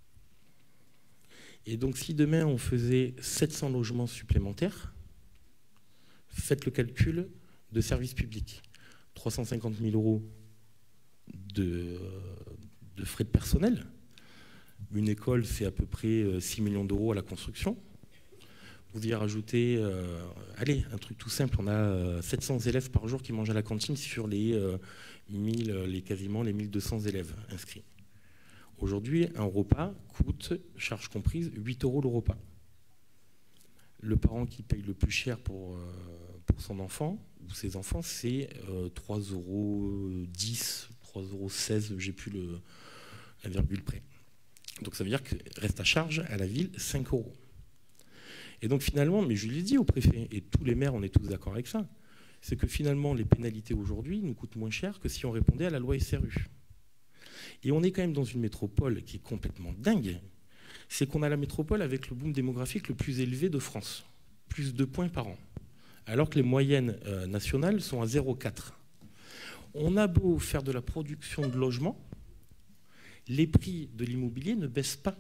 Et donc si demain on faisait sept cents logements supplémentaires, faites le calcul de service public. trois cent cinquante mille euros de, de frais de personnel. Une école, c'est à peu près six millions d'euros à la construction. Vous y rajoutez, euh, allez, un truc tout simple, on a euh, sept cents élèves par jour qui mangent à la cantine sur les, euh, mille, les quasiment les mille deux cents élèves inscrits. Aujourd'hui, un repas coûte, charge comprise, huit euros le repas. Le parent qui paye le plus cher pour, euh, pour son enfant, ou ses enfants, c'est euh, trois euros dix, trois euros seize, j'ai plus le, la virgule près. Donc ça veut dire que reste à charge à la ville cinq euros. Et donc finalement, mais je l'ai dit au préfet, et tous les maires, on est tous d'accord avec ça, c'est que finalement les pénalités aujourd'hui nous coûtent moins cher que si on répondait à la loi S R U. Et on est quand même dans une métropole qui est complètement dingue. C'est qu'on a la métropole avec le boom démographique le plus élevé de France, plus de points par an, alors que les moyennes euh, nationales sont à zéro virgule quatre. On a beau faire de la production de logements, les prix de l'immobilier ne baissent pas.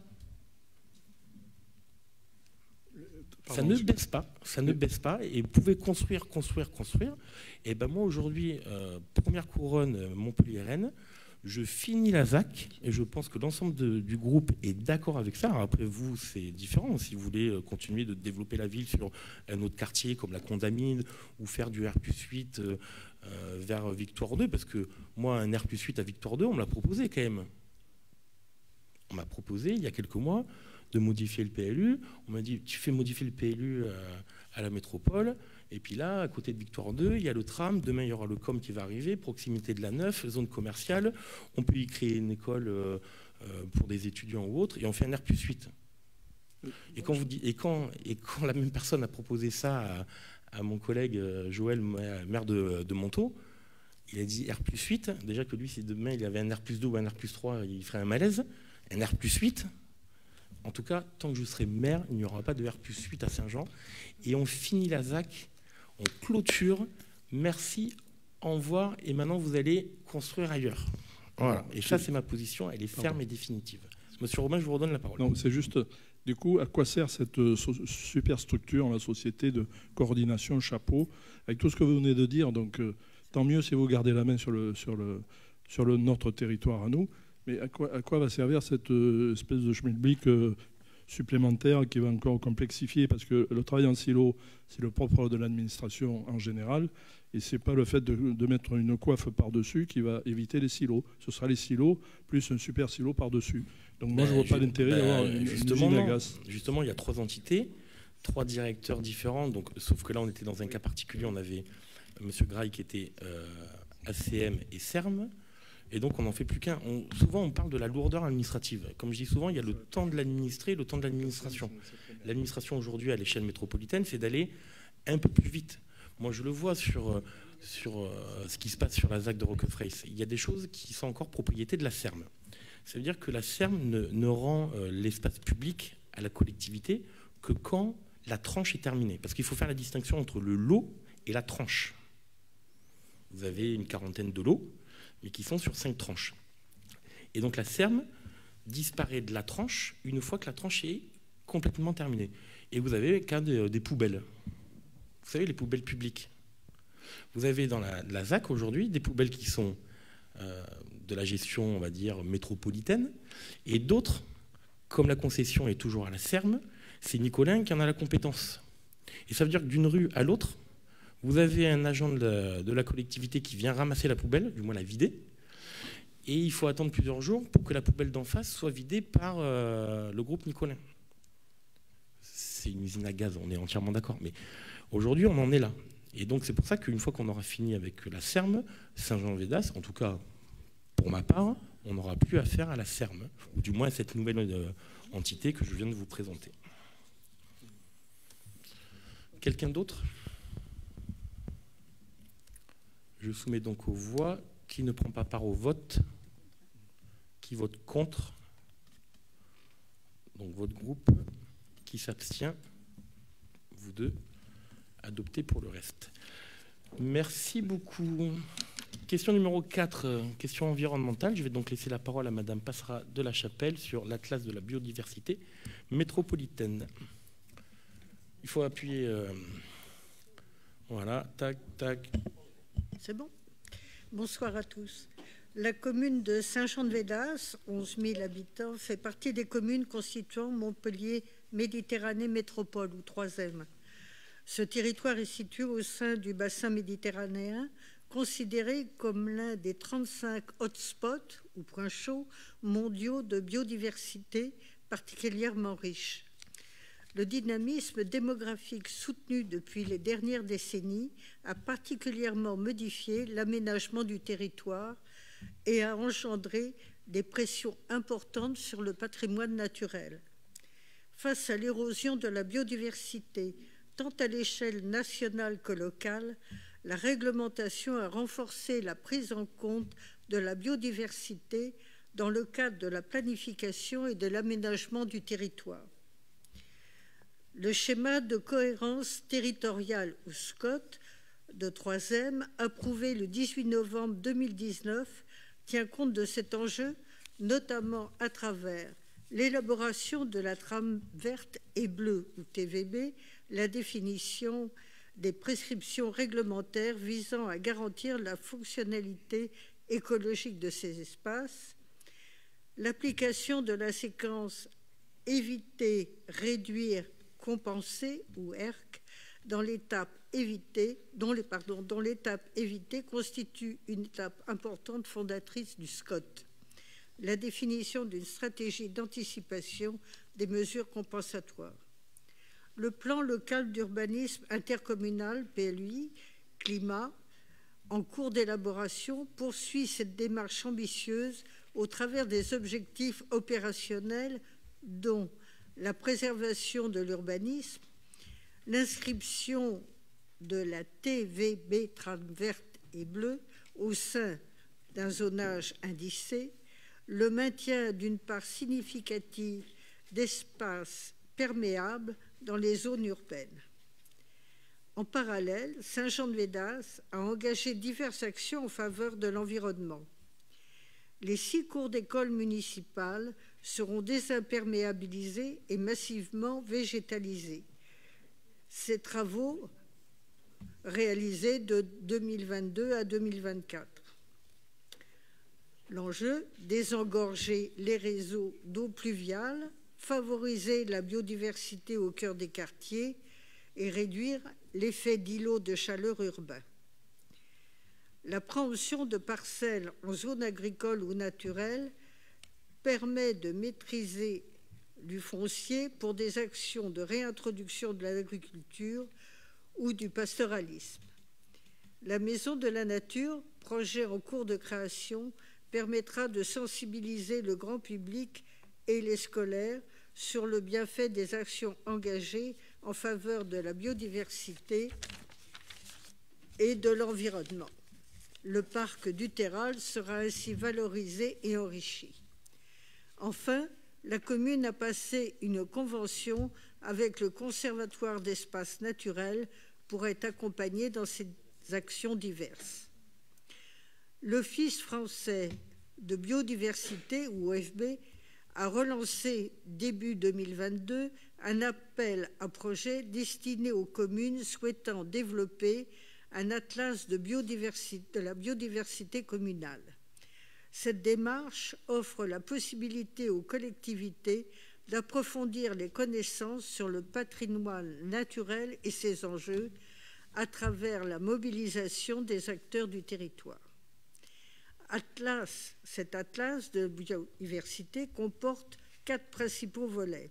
Ça ne baisse pas, ça ne baisse pas, et vous pouvez construire, construire, construire. Et ben moi aujourd'hui, euh, première couronne Montpellier-Rennes, je finis la Z A C, et je pense que l'ensemble du groupe est d'accord avec ça. Alors après vous, c'est différent. Si vous voulez continuer de développer la ville sur un autre quartier comme la Condamine, ou faire du R plus huit euh, vers Victoire deux, parce que moi, un R plus huit à Victoire deux, on me l'a proposé quand même. On m'a proposé il y a quelques mois de modifier le P L U. On m'a dit, tu fais modifier le P L U à la métropole, et puis là, à côté de Victoire deux, il y a le tram, demain il y aura le C O M qui va arriver, proximité de la Neuf, zone commerciale, on peut y créer une école euh, pour des étudiants ou autres, et on fait un R plus huit. Et quand, vous dites, et, quand, et quand la même personne a proposé ça à, à mon collègue Joël, maire de, de Montaut, il a dit R plus huit, déjà que lui, si demain il y avait un R plus deux ou un R plus trois, il ferait un malaise. Un R plus huit, en tout cas, tant que je serai maire, il n'y aura pas de R plus huit à Saint-Jean. Et on finit la Z A C, on clôture, merci, au revoir, et maintenant vous allez construire ailleurs. Voilà. Et ça, c'est ma position, elle est ferme et définitive. Monsieur Robin, je vous redonne la parole. Non, c'est juste, du coup, à quoi sert cette super structure, la société de coordination chapeau, avec tout ce que vous venez de dire. Donc, euh, tant mieux si vous gardez la main sur, le, sur, le, sur le, notre territoire à nous. Mais à quoi, à quoi va servir cette euh, espèce de schmilblick euh, supplémentaire qui va encore complexifier? Parce que le travail en silo, c'est le propre de l'administration en général, et ce n'est pas le fait de, de mettre une coiffe par-dessus qui va éviter les silos. Ce sera les silos plus un super silo par-dessus. Donc moi, ben, je ne vois pas l'intérêt ben, d'avoir une, une usine à gaz. Justement, il y a trois entités. trois directeurs différents, donc, sauf que là, on était dans un cas particulier. On avait M. Graille qui était euh, A C M et C E R M. Et donc, on n'en fait plus qu'un. On, souvent, on parle de la lourdeur administrative. Comme je dis souvent, il y a le temps de l'administrer et le temps de l'administration. L'administration, aujourd'hui, à l'échelle métropolitaine, c'est d'aller un peu plus vite. Moi, je le vois sur, sur euh, ce qui se passe sur la Z A C de Roquefraisse. Il y a des choses qui sont encore propriété de la C E R M. Ça veut dire que la C E R M ne, ne rend euh, l'espace public à la collectivité que quand la tranche est terminée. Parce qu'il faut faire la distinction entre le lot et la tranche. Vous avez une quarantaine de lots, mais qui sont sur cinq tranches. Et donc la C E R M disparaît de la tranche une fois que la tranche est complètement terminée. Et vous avez le cas de, des poubelles. Vous savez, les poubelles publiques. Vous avez dans la, la Z A C aujourd'hui des poubelles qui sont euh, de la gestion, on va dire, métropolitaine, et d'autres, comme la concession est toujours à la C E R M, c'est Nicolin qui en a la compétence. Et ça veut dire que d'une rue à l'autre, vous avez un agent de la, de la collectivité qui vient ramasser la poubelle, du moins la vider, et il faut attendre plusieurs jours pour que la poubelle d'en face soit vidée par euh, le groupe Nicolin. C'est une usine à gaz, on est entièrement d'accord, mais aujourd'hui on en est là. Et donc c'est pour ça qu'une fois qu'on aura fini avec la C E R M, Saint-Jean-Védas, en tout cas pour ma part, on n'aura plus affaire à la C E R M, ou du moins à cette nouvelle euh, entité que je viens de vous présenter. Quelqu'un d'autre ? Je soumets donc aux voix. Qui ne prend pas part au vote? Qui vote contre? Donc votre groupe. Qui s'abstient? Vous deux. Adopté pour le reste. Merci beaucoup. Question numéro quatre, question environnementale. Je vais donc laisser la parole à Madame Passera de la Chapelle sur l'Atlas de la biodiversité métropolitaine. Il faut appuyer. Euh, voilà, tac, tac. C'est bon. Bonsoir à tous. La commune de Saint-Jean-de-Védas, onze mille habitants, fait partie des communes constituant Montpellier Méditerranée Métropole, ou trois M. Ce territoire est situé au sein du bassin méditerranéen, considéré comme l'un des trente-cinq hotspots, ou points chauds, mondiaux de biodiversité particulièrement riches. Le dynamisme démographique soutenu depuis les dernières décennies a particulièrement modifié l'aménagement du territoire et a engendré des pressions importantes sur le patrimoine naturel. Face à l'érosion de la biodiversité, tant à l'échelle nationale que locale, la réglementation a renforcé la prise en compte de la biodiversité dans le cadre de la planification et de l'aménagement du territoire. Le schéma de cohérence territoriale, ou S C O T, de trois M, approuvé le dix-huit novembre deux mille dix-neuf, tient compte de cet enjeu, notamment à travers l'élaboration de la trame verte et bleue, ou T V B, la définition des prescriptions réglementaires visant à garantir la fonctionnalité écologique de ces espaces, l'application de la séquence éviter, réduire, compenser, ou E R C, dans l'étape évitée, dont, les, pardon, dont l'étape évitée constitue une étape importante fondatrice du S C O T. La définition d'une stratégie d'anticipation des mesures compensatoires. Le plan local d'urbanisme intercommunal, P L U I, climat, en cours d'élaboration, poursuit cette démarche ambitieuse au travers des objectifs opérationnels dont la préservation de l'urbanisme, l'inscription de la T V B trame verte et bleue au sein d'un zonage indicé, le maintien d'une part significative d'espaces perméables dans les zones urbaines. En parallèle, Saint-Jean-de-Védas a engagé diverses actions en faveur de l'environnement. Les six cours d'école municipales seront désimperméabilisés et massivement végétalisés. Ces travaux réalisés de deux mille vingt-deux à deux mille vingt-quatre. L'enjeu, désengorger les réseaux d'eau pluviale, favoriser la biodiversité au cœur des quartiers et réduire l'effet d'îlot de chaleur urbain. La préemption de parcelles en zone agricole ou naturelle permet de maîtriser du foncier pour des actions de réintroduction de l'agriculture ou du pastoralisme. La Maison de la Nature, projet en cours de création, permettra de sensibiliser le grand public et les scolaires sur le bienfait des actions engagées en faveur de la biodiversité et de l'environnement. Le parc du Terral sera ainsi valorisé et enrichi. Enfin, la commune a passé une convention avec le Conservatoire d'espaces naturels pour être accompagné dans ces actions diverses. L'Office français de biodiversité, ou O F B, a relancé début deux mille vingt-deux un appel à projets destiné aux communes souhaitant développer un atlas de, biodiversité, de la biodiversité communale. Cette démarche offre la possibilité aux collectivités d'approfondir les connaissances sur le patrimoine naturel et ses enjeux à travers la mobilisation des acteurs du territoire. Atlas, cet atlas de biodiversité comporte quatre principaux volets.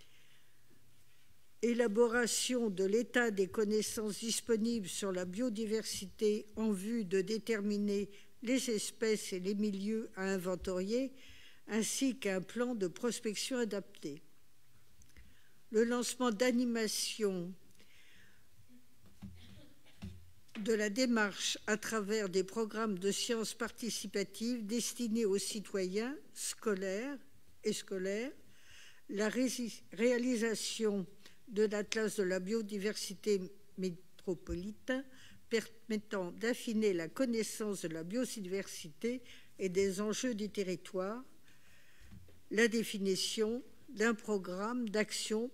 Élaboration de l'état des connaissances disponibles sur la biodiversité en vue de déterminer les espèces et les milieux à inventorier, ainsi qu'un plan de prospection adapté. Le lancement d'animation de la démarche à travers des programmes de sciences participatives destinés aux citoyens scolaires et scolaires, la ré réalisation de l'Atlas de la biodiversité métropolitain permettant d'affiner la connaissance de la biodiversité et des enjeux du territoire, la définition d'un programme d'action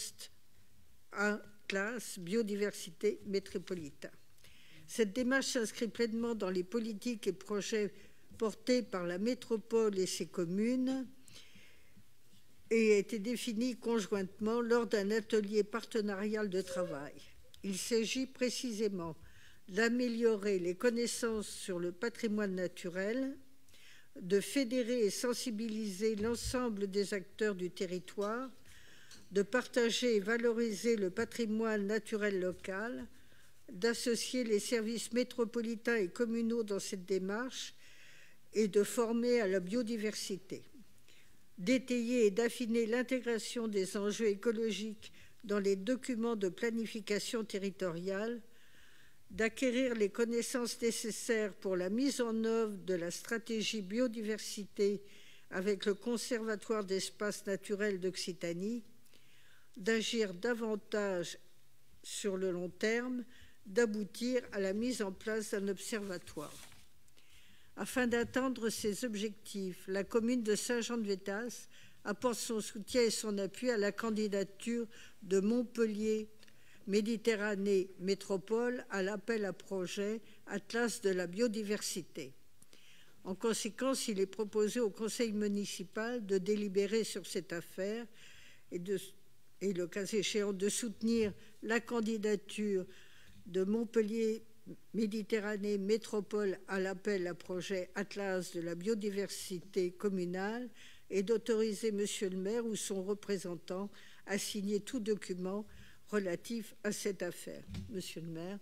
post-Atlas biodiversité métropolitain. Cette démarche s'inscrit pleinement dans les politiques et projets portés par la métropole et ses communes et a été définie conjointement lors d'un atelier partenarial de travail. Il s'agit précisément d'améliorer les connaissances sur le patrimoine naturel, de fédérer et sensibiliser l'ensemble des acteurs du territoire, de partager et valoriser le patrimoine naturel local, d'associer les services métropolitains et communaux dans cette démarche et de former à la biodiversité, d'étayer et d'affiner l'intégration des enjeux écologiques dans les documents de planification territoriale, d'acquérir les connaissances nécessaires pour la mise en œuvre de la stratégie biodiversité avec le Conservatoire d'espaces naturels d'Occitanie, d'agir davantage sur le long terme, d'aboutir à la mise en place d'un observatoire. Afin d'atteindre ces objectifs, la commune de Saint-Jean-de-Vétas apporte son soutien et son appui à la candidature de Montpellier Méditerranée Métropole à l'appel à projet Atlas de la biodiversité. En conséquence, il est proposé au conseil municipal de délibérer sur cette affaire et, de, et le cas échéant, de soutenir la candidature de Montpellier Méditerranée Métropole à l'appel à projet Atlas de la biodiversité communale et d'autoriser Monsieur le maire ou son représentant à signer tout document relatif à cette affaire. Monsieur le maire.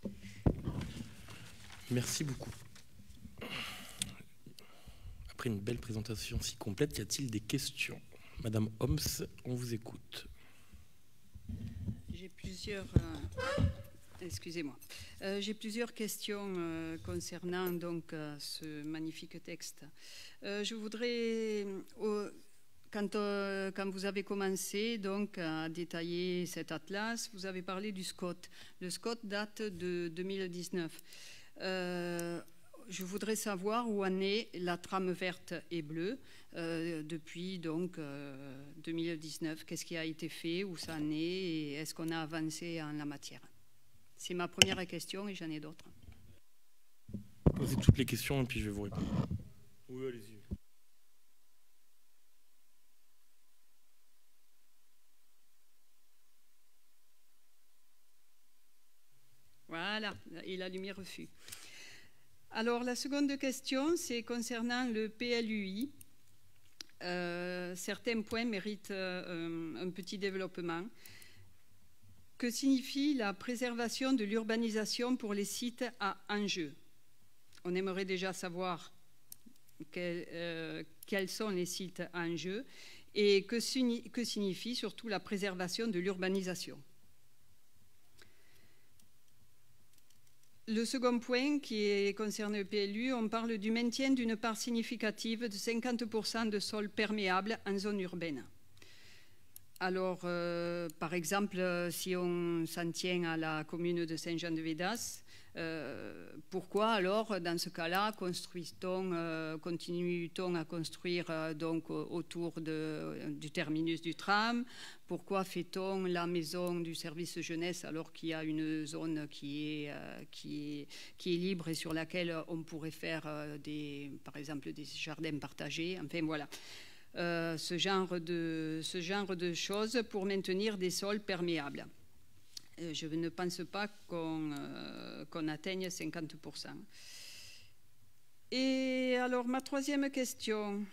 Merci beaucoup. Après une belle présentation si complète, y a-t-il des questions? Madame Homs, on vous écoute. J'ai plusieurs... Euh... Excusez-moi. Euh, J'ai plusieurs questions euh, concernant donc euh, ce magnifique texte. Euh, je voudrais, euh, quand, euh, quand vous avez commencé donc à détailler cet atlas, vous avez parlé du SCOT. Le SCOT date de deux mille dix-neuf. Euh, je voudrais savoir où en est la trame verte et bleue euh, depuis donc euh, deux mille dix-neuf. Qu'est-ce qui a été fait, où ça en est et est-ce qu'on a avancé en la matière? C'est ma première question et j'en ai d'autres. Posez toutes les questions et puis je vais vous répondre. Oui, allez-y. Voilà, et la lumière fut. Alors, la seconde question, c'est concernant le P L U I. euh, certains points méritent euh, un petit développement. Que signifie la préservation de l'urbanisation pour les sites à enjeu? On aimerait déjà savoir quel, euh, quels sont les sites à enjeu et que, que signifie surtout la préservation de l'urbanisation. Le second point qui est concerné le P L U, on parle du maintien d'une part significative de cinquante pour cent de sols perméables en zone urbaine. Alors, euh, par exemple, si on s'en tient à la commune de Saint-Jean-de-Védas, euh, pourquoi alors, dans ce cas-là, construit-on, euh, continue-t-on à construire euh, donc autour de, du terminus du tram? Pourquoi fait-on la maison du service jeunesse alors qu'il y a une zone qui est, euh, qui est, qui est libre et sur laquelle on pourrait faire, euh, des, par exemple, des jardins partagés? Enfin, voilà. Euh, ce, genre de, ce genre de choses pour maintenir des sols perméables. Euh, je ne pense pas qu'on euh, qu'on atteigne cinquante pour cent. Et alors, ma troisième question.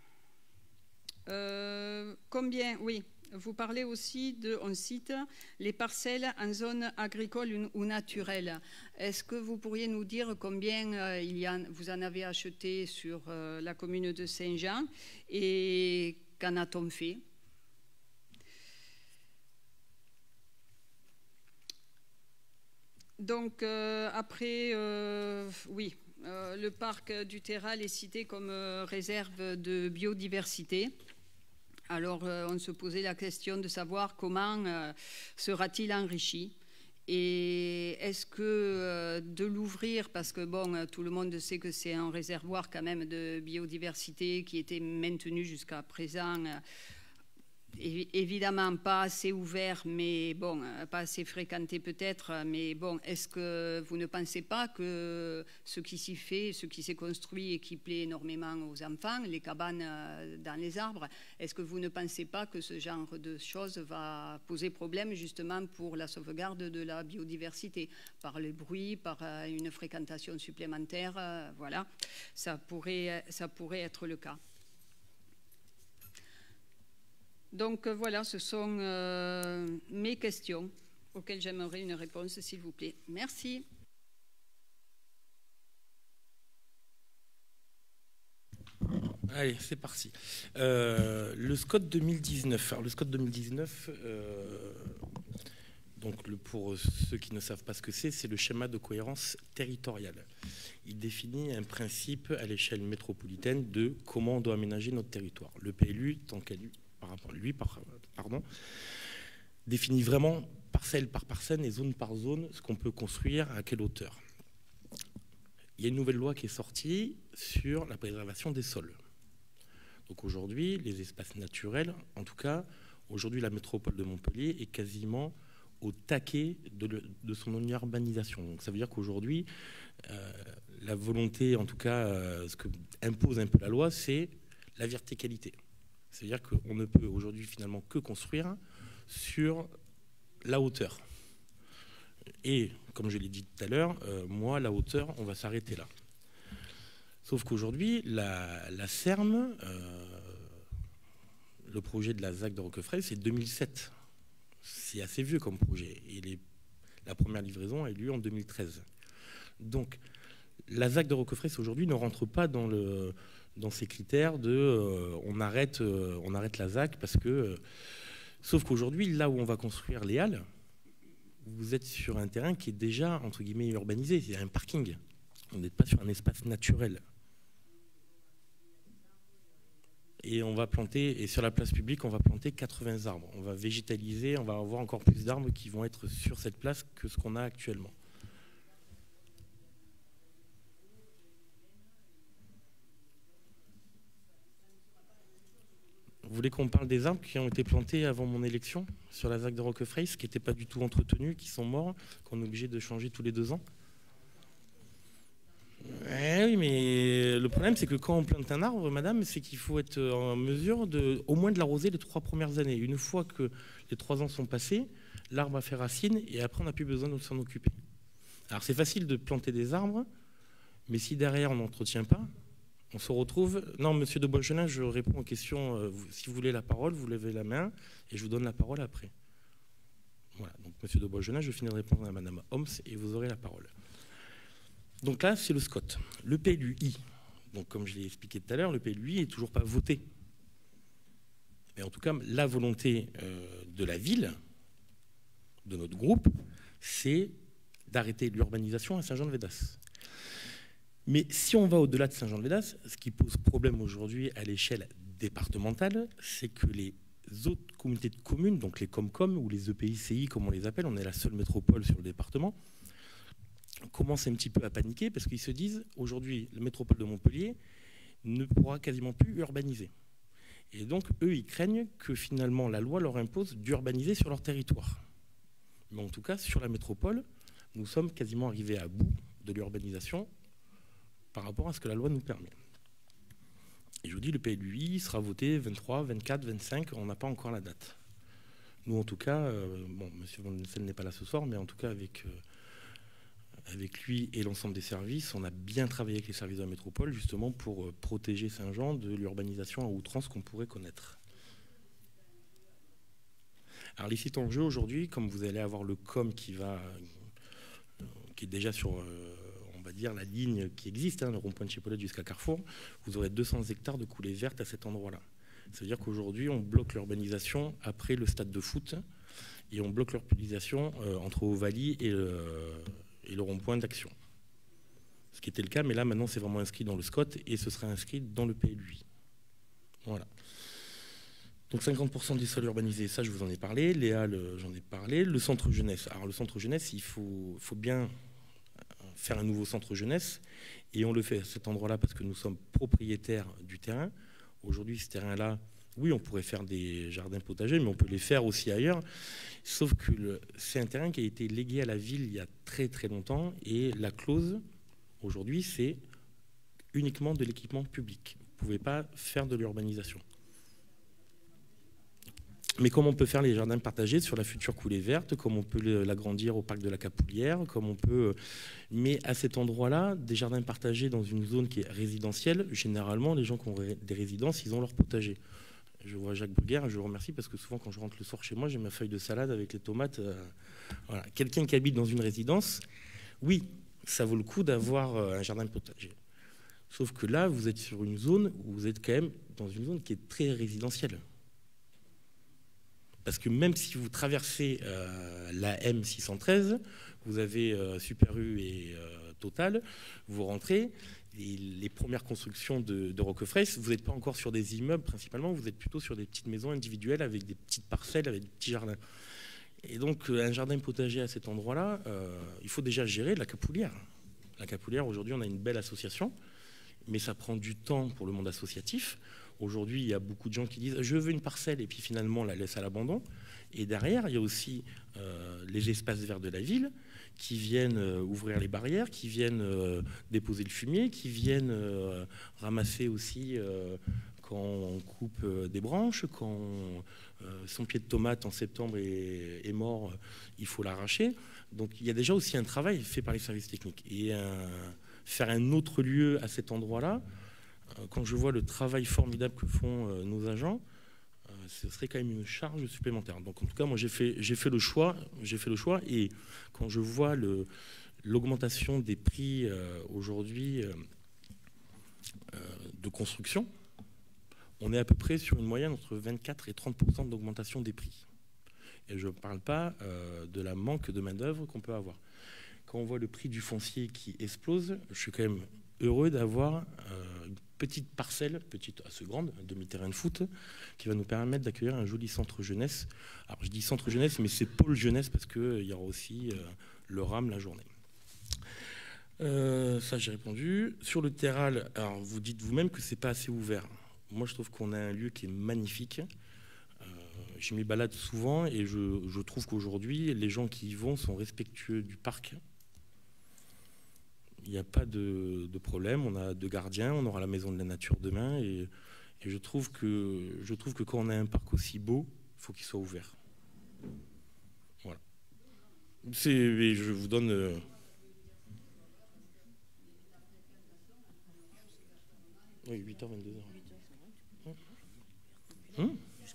Euh, combien, oui, vous parlez aussi de, on cite, les parcelles en zone agricole ou naturelle. Est-ce que vous pourriez nous dire combien euh, il y a, vous en avez acheté sur euh, la commune de Saint-Jean et qu'en a-t-on fait? Donc, euh, après, euh, oui, euh, le parc du Terral est cité comme euh, réserve de biodiversité. Alors, euh, on se posait la question de savoir comment euh, sera-t-il enrichi et est-ce que euh, de l'ouvrir, parce que bon, tout le monde sait que c'est un réservoir quand même de biodiversité qui était maintenu jusqu'à présent, euh, évidemment pas assez ouvert, mais bon, pas assez fréquenté peut-être, mais bon, est-ce que vous ne pensez pas que ce qui s'y fait, ce qui s'est construit et qui plaît énormément aux enfants, les cabanes dans les arbres, est-ce que vous ne pensez pas que ce genre de choses va poser problème justement pour la sauvegarde de la biodiversité, par le bruit, par une fréquentation supplémentaire, voilà, ça pourrait, ça pourrait être le cas. Donc euh, voilà, ce sont euh, mes questions auxquelles j'aimerais une réponse, s'il vous plaît. Merci. Allez, c'est parti. Euh, le SCOT deux mille dix-neuf. Alors, le SCOT deux mille dix-neuf, euh, donc le, pour ceux qui ne savent pas ce que c'est, c'est le schéma de cohérence territoriale. Il définit un principe à l'échelle métropolitaine de comment on doit aménager notre territoire. Le P L U, tant qu'élu, par rapport à lui, par, pardon, définit vraiment parcelle par parcelle et zone par zone ce qu'on peut construire à quelle hauteur. Il y a une nouvelle loi qui est sortie sur la préservation des sols. Donc aujourd'hui, les espaces naturels, en tout cas, aujourd'hui la métropole de Montpellier est quasiment au taquet de, le, de son urbanisation. Donc ça veut dire qu'aujourd'hui, euh, la volonté, en tout cas, euh, ce que impose un peu la loi, c'est la verticalité. C'est-à-dire qu'on ne peut aujourd'hui finalement que construire sur la hauteur. Et, comme je l'ai dit tout à l'heure, euh, moi, la hauteur, on va s'arrêter là. Sauf qu'aujourd'hui, la, la S E R M, euh, le projet de la Z A C de Roquefrail, c'est deux mille sept. C'est assez vieux comme projet. Et les, la première livraison a eu lieu en deux mille treize. Donc, la Z A C de Roquefrail, aujourd'hui, ne rentre pas dans le... dans ces critères de euh, on, arrête, euh, on arrête la Z A C parce que... Euh, sauf qu'aujourd'hui, là où on va construire les halles, vous êtes sur un terrain qui est déjà, entre guillemets, urbanisé. C'est un parking. On n'est pas sur un espace naturel. Et on va planter, et sur la place publique, on va planter quatre-vingts arbres. On va végétaliser, on va avoir encore plus d'arbres qui vont être sur cette place que ce qu'on a actuellement. Vous voulez qu'on parle des arbres qui ont été plantés avant mon élection sur la Z A C de Roquefrail, qui n'étaient pas du tout entretenus, qui sont morts, qu'on est obligé de changer tous les deux ans? Eh oui, mais le problème, c'est que quand on plante un arbre, madame, c'est qu'il faut être en mesure de, au moins de l'arroser les trois premières années. Une fois que les trois ans sont passés, l'arbre a fait racine et après, on n'a plus besoin de s'en occuper. Alors, c'est facile de planter des arbres, mais si derrière, on n'entretient pas, On se retrouve. Non, monsieur de Boisgenin, je réponds aux questions. Euh, vous, si vous voulez la parole, vous levez la main et je vous donne la parole après. Voilà. Donc, monsieur de Boisgenin, je finis de répondre à madame Homs et vous aurez la parole. Donc là, c'est le S C O T. Le P L U I, donc comme je l'ai expliqué tout à l'heure, le P L U I n'est toujours pas voté. Mais en tout cas, la volonté euh, de la ville, de notre groupe, c'est d'arrêter l'urbanisation à Saint-Jean-de-Védas. Mais si on va au-delà de Saint-Jean-de-Védas, ce qui pose problème aujourd'hui à l'échelle départementale, c'est que les autres communautés de communes, donc les COMCOM ou les E P I C I comme on les appelle, on est la seule métropole sur le département, commencent un petit peu à paniquer parce qu'ils se disent aujourd'hui la métropole de Montpellier ne pourra quasiment plus urbaniser. Et donc eux ils craignent que finalement la loi leur impose d'urbaniser sur leur territoire. Mais en tout cas sur la métropole, nous sommes quasiment arrivés à bout de l'urbanisation par rapport à ce que la loi nous permet. Et je vous dis, le P L U I sera voté vingt-trois, vingt-quatre, vingt-cinq, on n'a pas encore la date. Nous, en tout cas, euh, bon, M. Van Lensel n'est pas là ce soir, mais en tout cas, avec, euh, avec lui et l'ensemble des services, on a bien travaillé avec les services de la métropole, justement, pour euh, protéger Saint-Jean de l'urbanisation à outrance qu'on pourrait connaître. Alors, les sites en jeu, aujourd'hui, comme vous allez avoir le C O M qui, va, euh, qui est déjà sur... Euh, on va dire la ligne qui existe, hein, le rond-point de Chipolette jusqu'à Carrefour, vous aurez deux cents hectares de coulées vertes à cet endroit-là. Ça veut dire qu'aujourd'hui, on bloque l'urbanisation après le stade de foot et on bloque l'urbanisation euh, entre Ovalie et le, et le rond-point d'Action. Ce qui était le cas, mais là, maintenant, c'est vraiment inscrit dans le S C O T et ce sera inscrit dans le P L U I. Voilà. Donc cinquante pour cent des sols urbanisés, ça, je vous en ai parlé. Les Halles, j'en ai parlé. Le centre jeunesse. Alors, le centre jeunesse, il faut, faut bien faire un nouveau centre jeunesse, et on le fait à cet endroit-là parce que nous sommes propriétaires du terrain. Aujourd'hui, ce terrain-là, oui, on pourrait faire des jardins potagers, mais on peut les faire aussi ailleurs, sauf que c'est un terrain qui a été légué à la ville il y a très très longtemps, et la clause, aujourd'hui, c'est uniquement de l'équipement public. Vous ne pouvez pas faire de l'urbanisation. Mais comme on peut faire les jardins partagés sur la future coulée verte, comme on peut l'agrandir au parc de la Capoulière, comme on peut... Mais à cet endroit-là, des jardins partagés dans une zone qui est résidentielle, généralement, les gens qui ont des résidences, ils ont leur potager. Je vois Jacques Bruguère, je le remercie parce que souvent, quand je rentre le soir chez moi, j'ai ma feuille de salade avec les tomates. Euh, voilà. Quelqu'un qui habite dans une résidence, oui, ça vaut le coup d'avoir un jardin potager. Sauf que là, vous êtes sur une zone où vous êtes quand même dans une zone qui est très résidentielle. Parce que même si vous traversez euh, la M six cent treize, vous avez euh, Super U et euh, Total, vous rentrez, et les premières constructions de, de Roquefraisse, vous n'êtes pas encore sur des immeubles principalement, vous êtes plutôt sur des petites maisons individuelles avec des petites parcelles, avec des petits jardins. Et donc un jardin potager à cet endroit-là, euh, il faut déjà gérer la Capoulière. La Capoulière, aujourd'hui, on a une belle association, mais ça prend du temps pour le monde associatif. Aujourd'hui, il y a beaucoup de gens qui disent « je veux une parcelle » et puis finalement on la laisse à l'abandon. Et derrière, il y a aussi euh, les espaces verts de la ville qui viennent euh, ouvrir les barrières, qui viennent euh, déposer le fumier, qui viennent euh, ramasser aussi euh, quand on coupe euh, des branches, quand euh, son pied de tomate en septembre est, est mort, il faut l'arracher. Donc il y a déjà aussi un travail fait par les services techniques. Et un, faire un autre lieu à cet endroit-là, quand je vois le travail formidable que font euh, nos agents, euh, ce serait quand même une charge supplémentaire. Donc en tout cas, moi j'ai fait, j'ai fait le choix, j'ai fait le choix, et quand je vois le, l'augmentation des prix euh, aujourd'hui euh, euh, de construction, on est à peu près sur une moyenne entre vingt-quatre et trente pour cent d'augmentation des prix. Et je ne parle pas euh, de la manque de main-d'œuvre qu'on peut avoir. Quand on voit le prix du foncier qui explose, je suis quand même heureux d'avoir euh, une petite parcelle, petite assez grande, un demi-terrain de foot, qui va nous permettre d'accueillir un joli centre jeunesse. Alors je dis centre jeunesse, mais c'est pôle jeunesse parce qu'il euh, y aura aussi euh, le RAM la journée. Euh, ça j'ai répondu. Sur le terral, alors vous dites vous-même que c'est pas assez ouvert. Moi je trouve qu'on a un lieu qui est magnifique. Euh, je m'y balade souvent et je, je trouve qu'aujourd'hui les gens qui y vont sont respectueux du parc. Il n'y a pas de, de problème, on a deux gardiens, on aura la maison de la nature demain, et, et je, trouve que, je trouve que quand on a un parc aussi beau, il faut qu'il soit ouvert. Voilà. C'est, je vous donne... Euh, Oui, huit heures, vingt-deux heures. Hum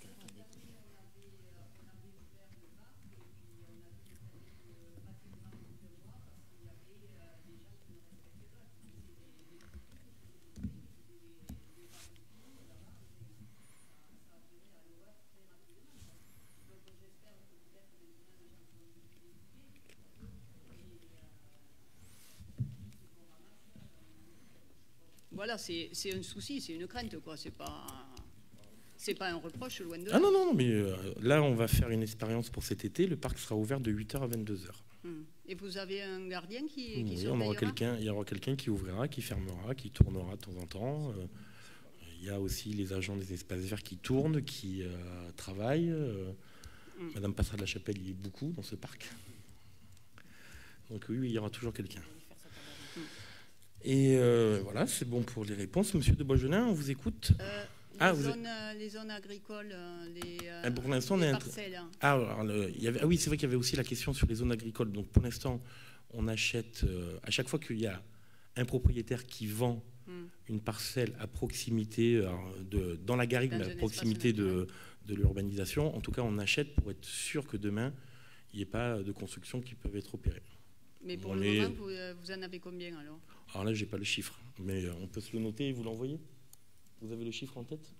Voilà, c'est un souci, c'est une crainte, quoi. C'est pas, c'est pas un reproche, loin de là. Ah non, non, non, mais euh, là, on va faire une expérience pour cet été. Le parc sera ouvert de huit heures à vingt-deux heures. Hum. Et vous avez un gardien qui, Oui, qui on aura surveillera quelqu'un, il y aura quelqu'un qui ouvrira, qui fermera, qui tournera de temps en temps. Euh, il y a aussi les agents des espaces verts qui tournent, qui euh, travaillent. Euh, hum. Madame Passera de la Chapelle y est beaucoup dans ce parc. Donc oui, il y aura toujours quelqu'un. Hum. Et euh, voilà, c'est bon pour les réponses. Monsieur de Boisgelin, on vous écoute. euh, les, ah, vous zones, êtes... les zones agricoles, les, euh, pour l'instant, on les est parcelles. Hein. Ah, alors, le, il y avait... ah oui, c'est vrai qu'il y avait aussi la question sur les zones agricoles. Donc pour l'instant, on achète, euh, à chaque fois qu'il y a un propriétaire qui vend hum. une parcelle à proximité, alors, de, dans la garrigue, mais à proximité de, de l'urbanisation, en tout cas, on achète pour être sûr que demain, il n'y ait pas de constructions qui peuvent être opérées. Mais pour on le est... moment, vous, vous en avez combien alors? Alors là, je n'ai pas le chiffre, mais on peut se le noter et vous l'envoyer. Vous avez le chiffre en tête?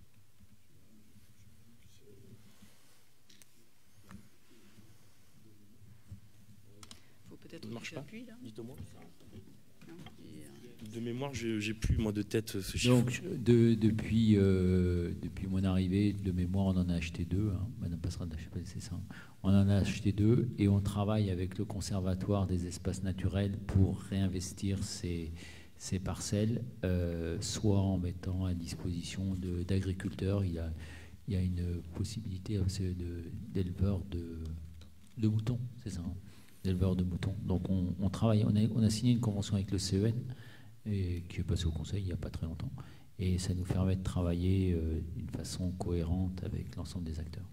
Faut peut-être ça ne marche pas. Dites-moi. Euh... De mémoire, je n'ai plus moi de tête ce chiffre. Donc, de, depuis, euh, depuis mon arrivée, de mémoire, on en a acheté deux. Hein. Madame Passera de la Chapelle, c'est ça. On en a acheté deux et on travaille avec le Conservatoire des espaces naturels pour réinvestir ces, ces parcelles, euh, soit en mettant à disposition d'agriculteurs. Il y a, il y a une possibilité d'éleveurs de, de, de moutons, c'est ça, hein, d'éleveurs de moutons. Donc on, on travaille, on a, on a signé une convention avec le C E N et, qui est passée au Conseil il n'y a pas très longtemps. Et ça nous permet de travailler euh, d'une façon cohérente avec l'ensemble des acteurs.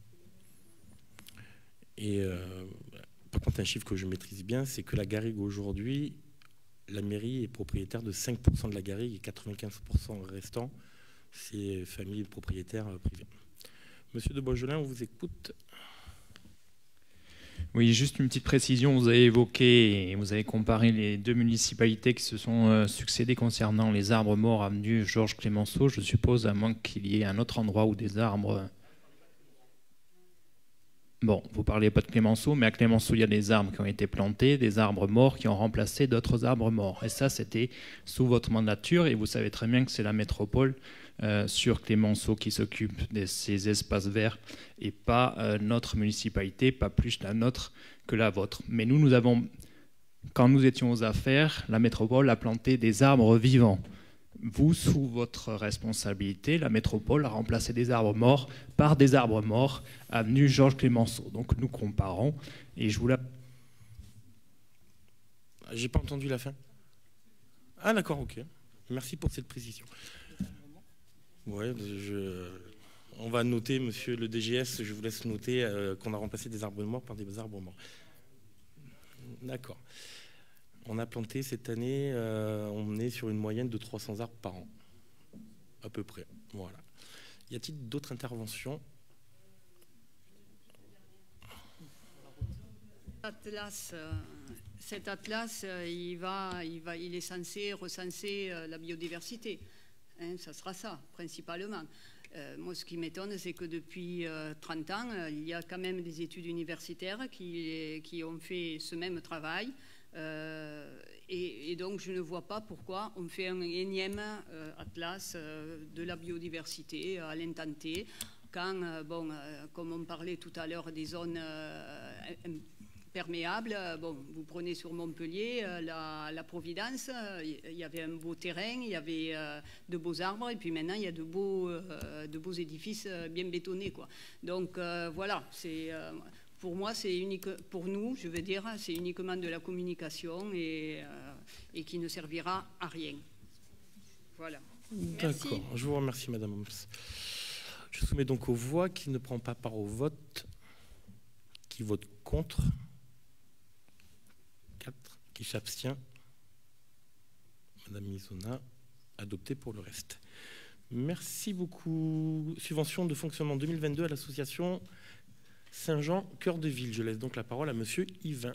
Et euh, par contre, un chiffre que je maîtrise bien, c'est que la garrigue aujourd'hui, la mairie est propriétaire de cinq pour cent de la garrigue et quatre-vingt-quinze pour cent restant, c'est familles propriétaires privées. Monsieur de Boisgelin, on vous écoute. Oui, juste une petite précision. Vous avez évoqué et vous avez comparé les deux municipalités qui se sont succédées concernant les arbres morts avenue Georges Clemenceau. Je suppose, à moins qu'il y ait un autre endroit où des arbres... Bon, vous ne parlez pas de Clemenceau, mais à Clemenceau, il y a des arbres qui ont été plantés, des arbres morts qui ont remplacé d'autres arbres morts. Et ça, c'était sous votre mandature, et vous savez très bien que c'est la métropole euh, sur Clemenceau qui s'occupe de ces espaces verts, et pas euh, notre municipalité, pas plus la nôtre que la vôtre. Mais nous, nous avons, quand nous étions aux affaires, la métropole a planté des arbres vivants. Vous, sous votre responsabilité, la métropole a remplacé des arbres morts par des arbres morts, avenue Georges Clemenceau. Donc nous comparons, et je vous la... J'ai pas entendu la fin. Ah d'accord, ok. Merci pour cette précision. Ouais, je... on va noter, monsieur le D G S, je vous laisse noter euh, qu'on a remplacé des arbres morts par des arbres morts. D'accord. On a planté cette année, euh, on est sur une moyenne de trois cents arbres par an, à peu près. Voilà. Y a-t-il d'autres interventions? Atlas, euh, cet atlas, euh, il, va, il, va, il est censé recenser euh, la biodiversité. Hein, ça sera ça, principalement. Euh, moi, ce qui m'étonne, c'est que depuis euh, trente ans, euh, il y a quand même des études universitaires qui, qui ont fait ce même travail. Euh, et, et donc je ne vois pas pourquoi on fait un énième euh, atlas euh, de la biodiversité à l'instant T quand, euh, bon, euh, comme on parlait tout à l'heure des zones euh, perméables, bon, vous prenez sur Montpellier euh, la, la Providence, il euh, y avait un beau terrain, il y avait euh, de beaux arbres et puis maintenant il y a de beaux, euh, de beaux édifices euh, bien bétonnés, quoi. Donc euh, voilà, c'est... Euh, Pour moi, c'est unique. Pour nous, je veux dire, c'est uniquement de la communication et, euh, et qui ne servira à rien. Voilà. D'accord. Je vous remercie, Madame Homs. Je soumets donc aux voix. Qui ne prend pas part au vote? Qui vote contre? Quatre. Qui s'abstient? Madame Misona. adopté pour le reste. Merci beaucoup. Subvention de fonctionnement deux mille vingt-deux à l'association Saint-Jean Cœur de Ville. Je laisse donc la parole à monsieur Yvain.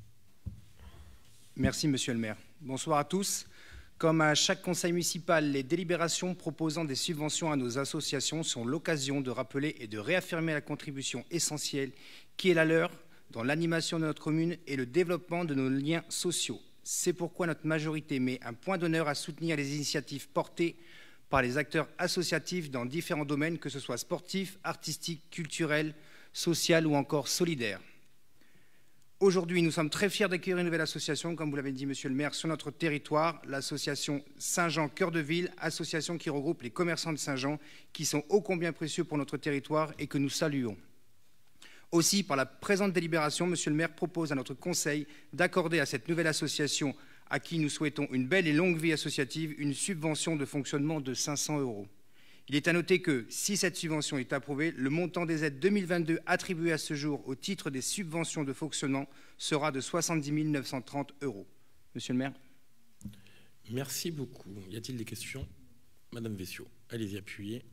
Merci monsieur le maire. Bonsoir à tous. Comme à chaque conseil municipal, les délibérations proposant des subventions à nos associations sont l'occasion de rappeler et de réaffirmer la contribution essentielle qui est la leur dans l'animation de notre commune et le développement de nos liens sociaux. C'est pourquoi notre majorité met un point d'honneur à soutenir les initiatives portées par les acteurs associatifs dans différents domaines, que ce soit sportif, artistique, culturel, social ou encore solidaire. Aujourd'hui, nous sommes très fiers d'accueillir une nouvelle association, comme vous l'avez dit, monsieur le maire, sur notre territoire, l'association Saint-Jean Cœur de Ville, association qui regroupe les commerçants de Saint-Jean, qui sont ô combien précieux pour notre territoire et que nous saluons. Aussi, par la présente délibération, monsieur le maire propose à notre conseil d'accorder à cette nouvelle association, à qui nous souhaitons une belle et longue vie associative, une subvention de fonctionnement de cinq cents euros. Il est à noter que, si cette subvention est approuvée, le montant des aides deux mille vingt-deux attribuées à ce jour au titre des subventions de fonctionnement sera de soixante-dix mille neuf cent trente euros. Monsieur le maire. Merci beaucoup. Y a-t-il des questions? Madame Vessiot, allez-y, appuyez.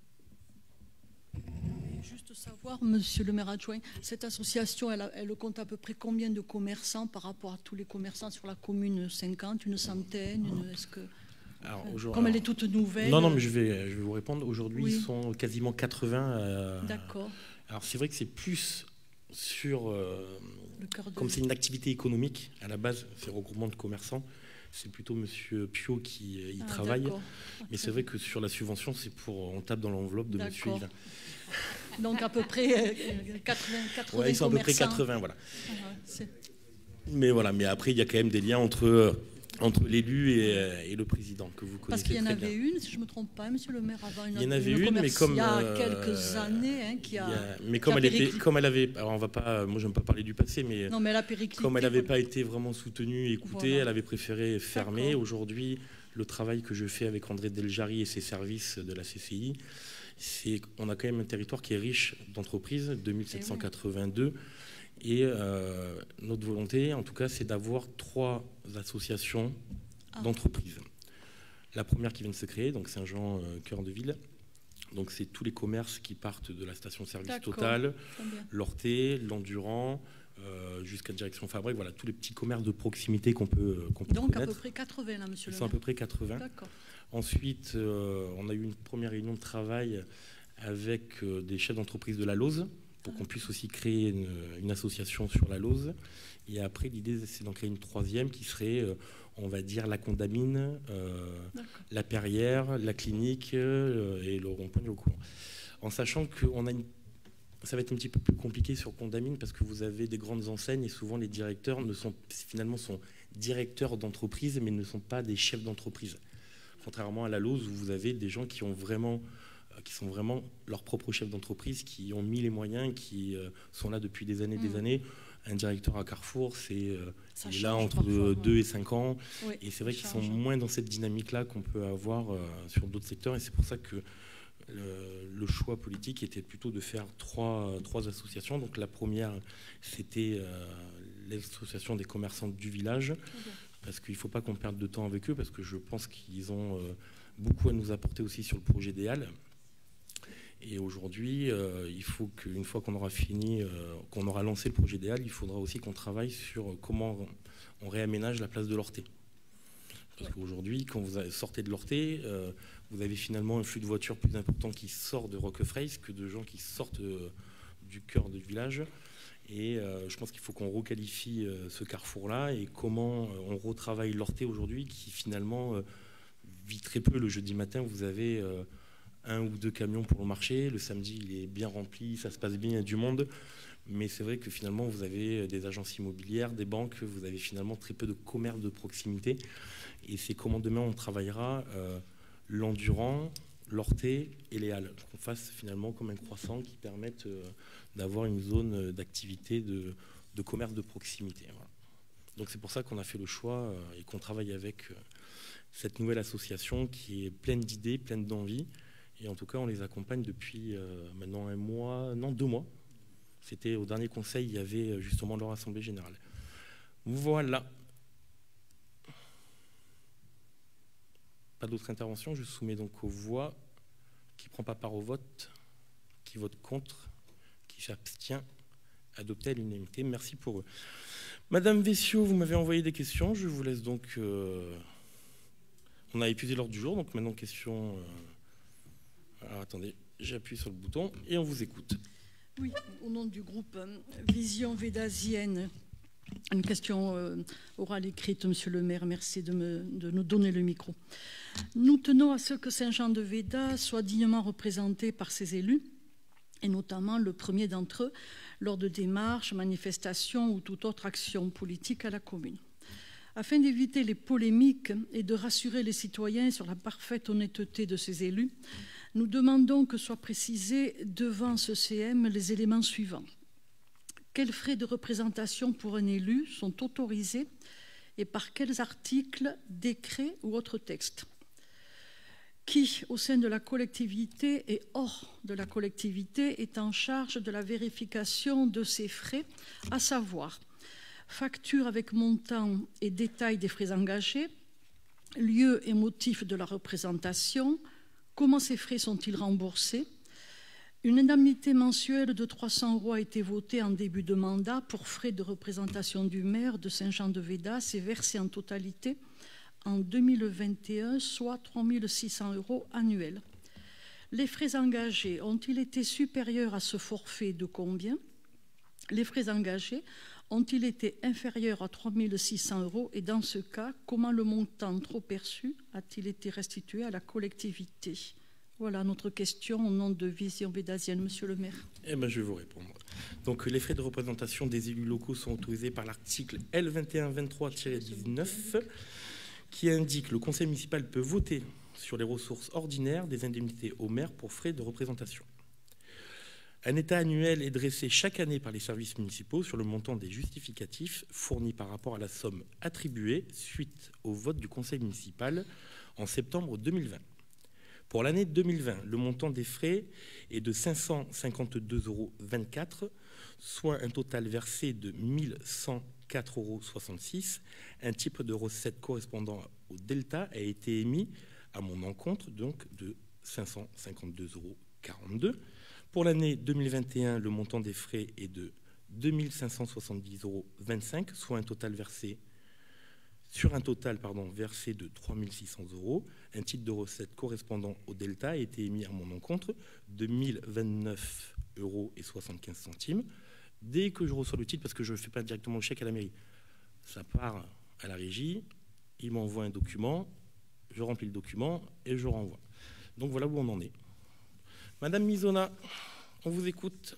Juste savoir, monsieur le maire adjoint, cette association, elle, a, elle compte à peu près combien de commerçants par rapport à tous les commerçants sur la commune? Cinquante, une centaine une, est-ce que, alors, comme elle est toute nouvelle. Non, non, mais je vais, je vais vous répondre. Aujourd'hui, oui. Ils sont quasiment quatre-vingts. Euh, D'accord. Alors, c'est vrai que c'est plus sur... Euh, Le comme c'est une activité économique, à la base, c'est regroupement de commerçants. C'est plutôt monsieur Pio qui y ah, travaille. Mais c'est vrai que sur la subvention, c'est pour... On tape dans l'enveloppe de monsieur Yvain. Donc à peu près quatre-vingts, quatre-vingts ouais, ils sont à peu près quatre-vingts, voilà. Ah, mais voilà, mais après il y a quand même des liens entre entre l'élu et, et le président que vous connaissez. Parce qu'il y en très avait bien. une, si je ne me trompe pas, monsieur le maire, avant une. Il y en avait une, une, mais comme il y a euh, quelques années, hein, qui a. a mais comme elle était, comme elle avait, alors on va pas, moi j'aime pas parler du passé, mais. Non, mais elle a périclité. Comme elle n'avait pas été vraiment soutenue, écoutée, voilà. Elle avait préféré fermer. Aujourd'hui, le travail que je fais avec André Deljari et ses services de la C C I. C'est qu'on a quand même un territoire qui est riche d'entreprises, deux mille sept cent quatre-vingt-deux. Et euh, notre volonté, en tout cas, c'est d'avoir trois associations ah. d'entreprises. La première qui vient de se créer, donc Saint-Jean euh, Cœur de Ville. Donc c'est tous les commerces qui partent de la station-service Total, l'Orté, l'Endurant, euh, jusqu'à Direction Fabrique. Voilà, tous les petits commerces de proximité qu'on peut, qu'on peut donc connaître. Donc à peu près quatre-vingts, là, monsieur Ils le sont maire. à peu près quatre-vingts. D'accord. Ensuite, euh, on a eu une première réunion de travail avec euh, des chefs d'entreprise de la Lose pour qu'on puisse aussi créer une, une association sur la Lose. Et après, l'idée, c'est d'en créer une troisième qui serait, euh, on va dire, la Condamine, euh, la Perrière, la Clinique euh, et le rond-point de Laucourt. En sachant qu'on a une... Ça va être un petit peu plus compliqué sur Condamine parce que vous avez des grandes enseignes et souvent les directeurs ne sont, finalement sont directeurs d'entreprise mais ne sont pas des chefs d'entreprise. Contrairement à la Lose où vous avez des gens qui ont vraiment, qui sont vraiment leurs propres chefs d'entreprise, qui ont mis les moyens, qui euh, sont là depuis des années, mmh. des années. Un directeur à Carrefour, c'est euh, il est là entre deux et cinq ans, oui, et c'est vrai qu'ils sont moins dans cette dynamique-là qu'on peut avoir euh, sur d'autres secteurs, et c'est pour ça que le, le choix politique était plutôt de faire trois, trois associations. Donc la première, c'était euh, l'association des commerçants du village. Mmh. Parce qu'il ne faut pas qu'on perde de temps avec eux, parce que je pense qu'ils ont euh, beaucoup à nous apporter aussi sur le projet des Halles. Et aujourd'hui, euh, il faut qu'une fois qu'on aura fini, euh, qu'on aura lancé le projet des Halles, il faudra aussi qu'on travaille sur comment on réaménage la place de l'Orté. Parce ouais. qu'aujourd'hui, quand vous sortez de l'Orté, euh, vous avez finalement un flux de voitures plus important qui sort de Roquefraise que de gens qui sortent euh, du cœur du village. Et euh, je pense qu'il faut qu'on requalifie euh, ce carrefour-là et comment euh, on retravaille l'Orté aujourd'hui qui finalement euh, vit très peu. Le jeudi matin, vous avez euh, un ou deux camions pour le marché. Le samedi, il est bien rempli, ça se passe bien, il y a du monde. Mais c'est vrai que finalement, vous avez des agences immobilières, des banques, vous avez finalement très peu de commerce de proximité. Et c'est comment demain on travaillera euh, l'Endurant, l'Orté et les Halles. Qu'on fasse finalement comme un croissant qui permette... Euh, d'avoir une zone d'activité de, de commerce de proximité. Voilà. Donc c'est pour ça qu'on a fait le choix euh, et qu'on travaille avec euh, cette nouvelle association qui est pleine d'idées, pleine d'envie. Et en tout cas, on les accompagne depuis euh, maintenant un mois, non, deux mois. C'était au dernier conseil, il y avait justement leur assemblée générale. Voilà. Pas d'autres interventions. Je soumets donc aux voix. Qui ne prend pas part au vote, qui vote contre, qui s'abstient, adopté à l'unanimité. Merci pour eux. Madame Vessiot, vous m'avez envoyé des questions. Je vous laisse donc... Euh... On a épuisé l'ordre du jour, donc maintenant question... Euh... Alors attendez, j'appuie sur le bouton et on vous écoute. Oui, au nom du groupe Vision Védasienne, une question euh, orale écrite, Monsieur le maire, merci de, me, de nous donner le micro. Nous tenons à ce que Saint-Jean-de-Védas soit dignement représenté par ses élus, et notamment le premier d'entre eux, lors de démarches, manifestations ou toute autre action politique à la commune. Afin d'éviter les polémiques et de rassurer les citoyens sur la parfaite honnêteté de ces élus, nous demandons que soient précisés devant ce C M les éléments suivants. Quels frais de représentation pour un élu sont autorisés et par quels articles, décrets ou autres textes? Qui, au sein de la collectivité et hors de la collectivité, est en charge de la vérification de ces frais, à savoir facture avec montant et détail des frais engagés, lieu et motif de la représentation, comment ces frais sont-ils remboursés? Une indemnité mensuelle de trois cents euros a été votée en début de mandat pour frais de représentation du maire de Saint-Jean-de-Védas et versée en totalité en deux mille vingt et un, soit trois mille six cents euros annuels. Les frais engagés ont-ils été supérieurs à ce forfait de combien? Les frais engagés ont-ils été inférieurs à trois mille six cents euros et dans ce cas, comment le montant trop perçu a-t-il été restitué à la collectivité? Voilà notre question au nom de Vision Védasienne, Monsieur le maire. Eh bien, je vais vous répondre. Donc, les frais de représentation des élus locaux sont autorisés par l'article L vingt et un vingt-trois tiret dix-neuf qui indique que le conseil municipal peut voter sur les ressources ordinaires des indemnités au maire pour frais de représentation. Un état annuel est dressé chaque année par les services municipaux sur le montant des justificatifs fournis par rapport à la somme attribuée suite au vote du conseil municipal en septembre deux mille vingt. Pour l'année deux mille vingt, le montant des frais est de cinq cent cinquante-deux euros vingt-quatre, soit un total versé de mille cent quatre euros soixante-six. Un type de recette correspondant au delta a été émis à mon encontre, donc de cinq cent cinquante-deux euros quarante-deux. Pour l'année deux mille vingt et un, le montant des frais est de deux mille cinq cent soixante-dix euros vingt-cinq, soit un total versé sur un total pardon, versé de trois mille six cents euros. Un titre de recette correspondant au delta a été émis à mon encontre de mille vingt-neuf euros soixante-quinze centimes. Dès que je reçois le titre, parce que je ne fais pas directement le chèque à la mairie, ça part à la régie, il m'envoie un document, je remplis le document et je renvoie. Donc voilà où on en est. Madame Misona, on vous écoute.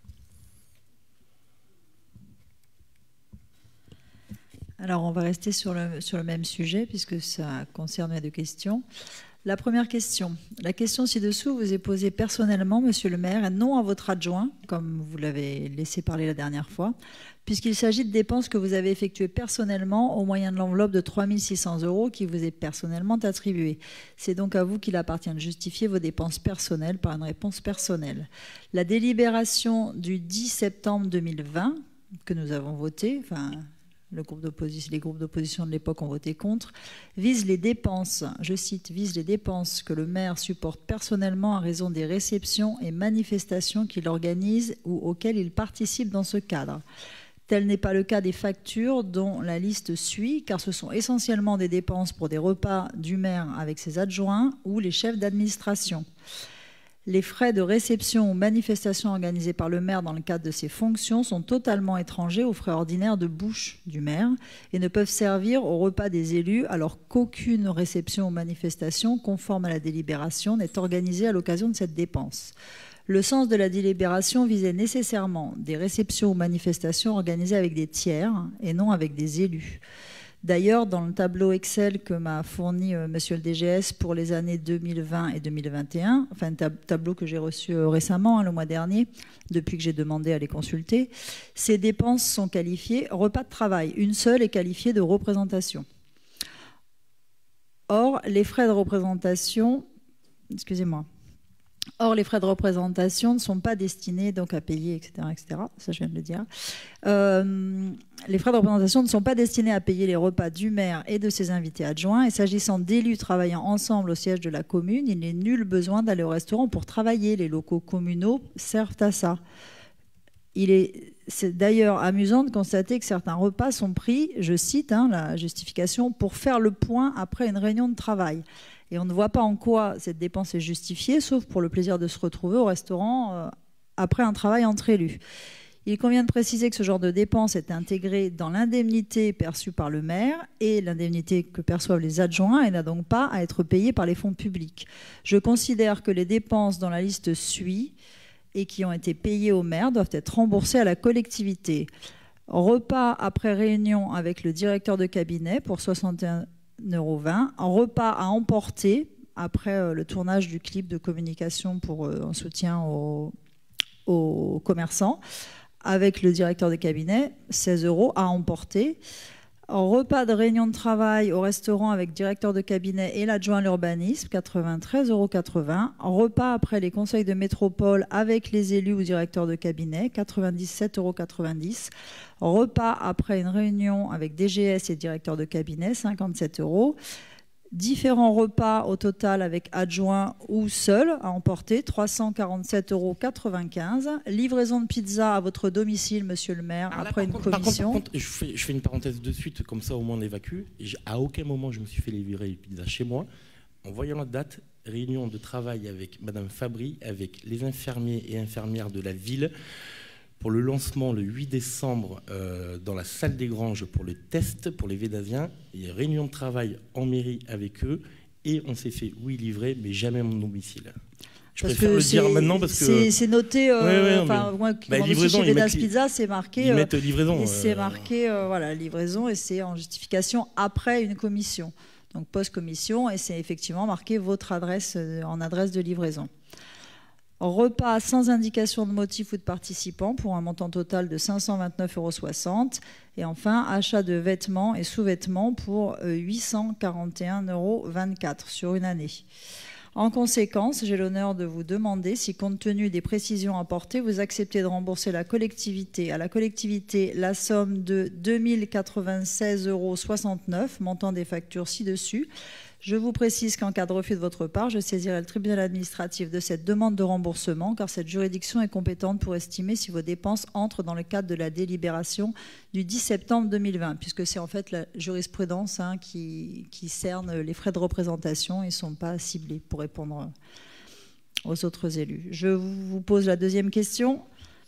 Alors, on va rester sur le, sur le même sujet puisque ça concerne mes deux questions. La première question. La question ci-dessous vous est posée personnellement, Monsieur le maire, et non à votre adjoint, comme vous l'avez laissé parler la dernière fois, puisqu'il s'agit de dépenses que vous avez effectuées personnellement au moyen de l'enveloppe de trois mille six cents euros qui vous est personnellement attribuée. C'est donc à vous qu'il appartient de justifier vos dépenses personnelles par une réponse personnelle. La délibération du dix septembre deux mille vingt, que nous avons votée, enfin... Le groupe d'opposition, les groupes d'opposition de l'époque ont voté contre, vise les dépenses, je cite, vise les dépenses que le maire supporte personnellement à raison des réceptions et manifestations qu'il organise ou auxquelles il participe dans ce cadre. Tel n'est pas le cas des factures dont la liste suit, car ce sont essentiellement des dépenses pour des repas du maire avec ses adjoints ou les chefs d'administration. Les frais de réception ou manifestations organisées par le maire dans le cadre de ses fonctions sont totalement étrangers aux frais ordinaires de bouche du maire et ne peuvent servir au repas des élus alors qu'aucune réception ou manifestation conforme à la délibération n'est organisée à l'occasion de cette dépense. Le sens de la délibération visait nécessairement des réceptions ou manifestations organisées avec des tiers et non avec des élus. D'ailleurs, dans le tableau Excel que m'a fourni euh, Monsieur le D G S pour les années deux mille vingt et deux mille vingt et un, enfin un tab tableau que j'ai reçu euh, récemment, hein, le mois dernier, depuis que j'ai demandé à les consulter, ces dépenses sont qualifiées repas de travail. Une seule est qualifiée de représentation. Or, les frais de représentation, excusez-moi, Or, les frais de représentation ne sont pas destinés donc à payer, et cetera, et cetera. Ça, je viens de le dire. Euh, les frais de représentation ne sont pas destinés à payer les repas du maire et de ses invités adjoints. Et s'agissant d'élus travaillant ensemble au siège de la commune, il n'est nul besoin d'aller au restaurant pour travailler. Les locaux communaux servent à ça. Il est, c'est d'ailleurs amusant de constater que certains repas sont pris, je cite hein, la justification, pour faire le point après une réunion de travail. Et on ne voit pas en quoi cette dépense est justifiée, sauf pour le plaisir de se retrouver au restaurant euh, après un travail entre élus. Il convient de préciser que ce genre de dépense est intégré dans l'indemnité perçue par le maire et l'indemnité que perçoivent les adjoints et n'a donc pas à être payée par les fonds publics. Je considère que les dépenses dans la liste suit et qui ont été payées au maire doivent être remboursées à la collectivité. Repas après réunion avec le directeur de cabinet pour soixante et un euros vingt. Un repas à emporter après euh, le tournage du clip de communication pour, euh, en soutien aux, aux commerçants avec le directeur de cabinet, seize euros à emporter. Un repas de réunion de travail au restaurant avec directeur de cabinet et l'adjoint à l'urbanisme, quatre-vingt-treize euros quatre-vingts. Un repas après les conseils de métropole avec les élus ou directeurs de cabinet, quatre-vingt-dix-sept euros quatre-vingt-dix. Un repas après une réunion avec D G S et directeur de cabinet, cinquante-sept euros. Différents repas au total avec adjoint ou seul à emporter, trois cent quarante-sept euros quatre-vingt-quinze. Livraison de pizza à votre domicile, monsieur le maire, Alors là, après une contre, commission. Par contre, par contre, je, fais, je fais une parenthèse de suite, comme ça au moins on évacue. Et j'ai- à aucun moment je me suis fait livrer une pizza chez moi. En voyant la date, réunion de travail avec madame Fabry, avec les infirmiers et infirmières de la ville, pour le lancement le huit décembre euh, dans la salle des Granges pour le test pour les Védasiens. Il y a réunion de travail en mairie avec eux et on s'est fait, oui, livrer, mais jamais à mon domicile. Je Parce préfère que le dire c'est- maintenant parce que... c'est c'est noté, euh, Ouais, ouais, enfin, mais- moi qui bah, commande aussi livraison, chez ils Vedas mettent li- Pizza, c'est marqué, ils euh, mettent livraison, et c'est euh, marqué euh, voilà, livraison et c'est en justification après une commission. Donc post-commission et c'est effectivement marqué votre adresse euh, en adresse de livraison. Repas sans indication de motif ou de participant pour un montant total de cinq cent vingt-neuf euros soixante. Et enfin, achat de vêtements et sous-vêtements pour euh, huit cent quarante et un euros vingt-quatre sur une année. En conséquence, j'ai l'honneur de vous demander si, compte tenu des précisions apportées, vous acceptez de rembourser la collectivité, à la collectivité la somme de deux mille quatre-vingt-seize euros soixante-neuf, montant des factures ci-dessus. Je vous précise qu'en cas de refus de votre part, je saisirai le tribunal administratif de cette demande de remboursement, car cette juridiction est compétente pour estimer si vos dépenses entrent dans le cadre de la délibération du dix septembre deux mille vingt, puisque c'est en fait la jurisprudence hein, qui, qui cerne les frais de représentation. Ils ne sont pas ciblés pour répondre aux autres élus. Je vous pose la deuxième question.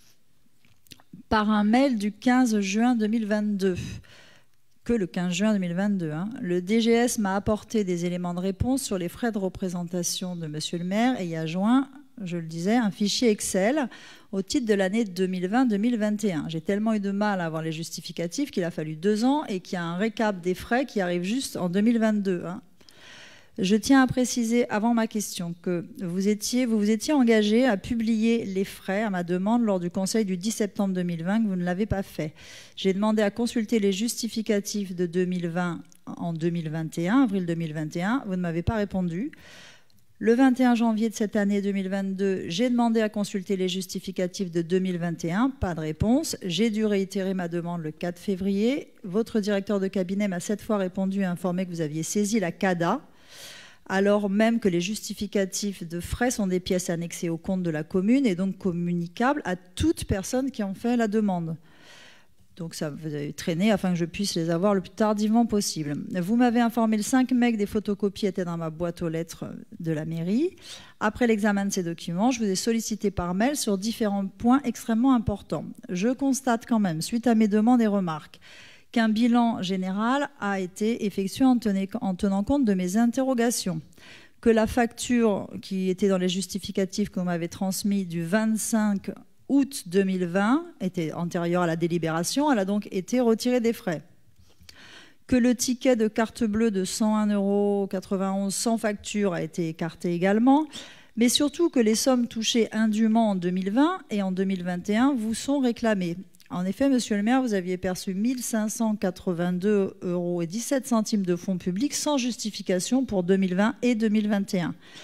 Par un mail du quinze juin deux mille vingt-deux, que le quinze juin deux mille vingt-deux, hein, le D G S m'a apporté des éléments de réponse sur les frais de représentation de monsieur le maire et y a joint, je le disais, un fichier Excel au titre de l'année deux mille vingt deux mille vingt et un. J'ai tellement eu de mal à avoir les justificatifs qu'il a fallu deux ans et qu'il y a un récap des frais qui arrive juste en deux mille vingt-deux. Hein. Je tiens à préciser avant ma question que vous étiez, vous, vous étiez engagé à publier les frais à ma demande lors du conseil du dix septembre deux mille vingt, que vous ne l'avez pas fait. J'ai demandé à consulter les justificatifs de deux mille vingt en deux mille vingt et un, avril deux mille vingt et un. Vous ne m'avez pas répondu. Le vingt et un janvier de cette année deux mille vingt-deux, j'ai demandé à consulter les justificatifs de deux mille vingt et un. Pas de réponse. J'ai dû réitérer ma demande le quatre février. Votre directeur de cabinet m'a cette fois répondu et informé que vous aviez saisi la CADA, alors même que les justificatifs de frais sont des pièces annexées au compte de la commune et donc communicables à toute personne qui en fait la demande. Donc ça vous avez traîné afin que je puisse les avoir le plus tardivement possible. Vous m'avez informé le cinq mai que des photocopies étaient dans ma boîte aux lettres de la mairie. Après l'examen de ces documents, je vous ai sollicité par mail sur différents points extrêmement importants. Je constate quand même, suite à mes demandes et remarques, qu'un bilan général a été effectué en, tenez, en tenant compte de mes interrogations, que la facture qui était dans les justificatifs que vous m'avez transmis du vingt-cinq août deux mille vingt était antérieure à la délibération, elle a donc été retirée des frais, que le ticket de carte bleue de cent un euros quatre-vingt-onze sans facture a été écarté également, mais surtout que les sommes touchées indûment en deux mille vingt et en deux mille vingt et un vous sont réclamées. En effet, monsieur le maire, vous aviez perçu mille cinq cent quatre-vingt-deux euros et dix-sept centimes de fonds publics sans justification pour deux mille vingt et deux mille vingt et un.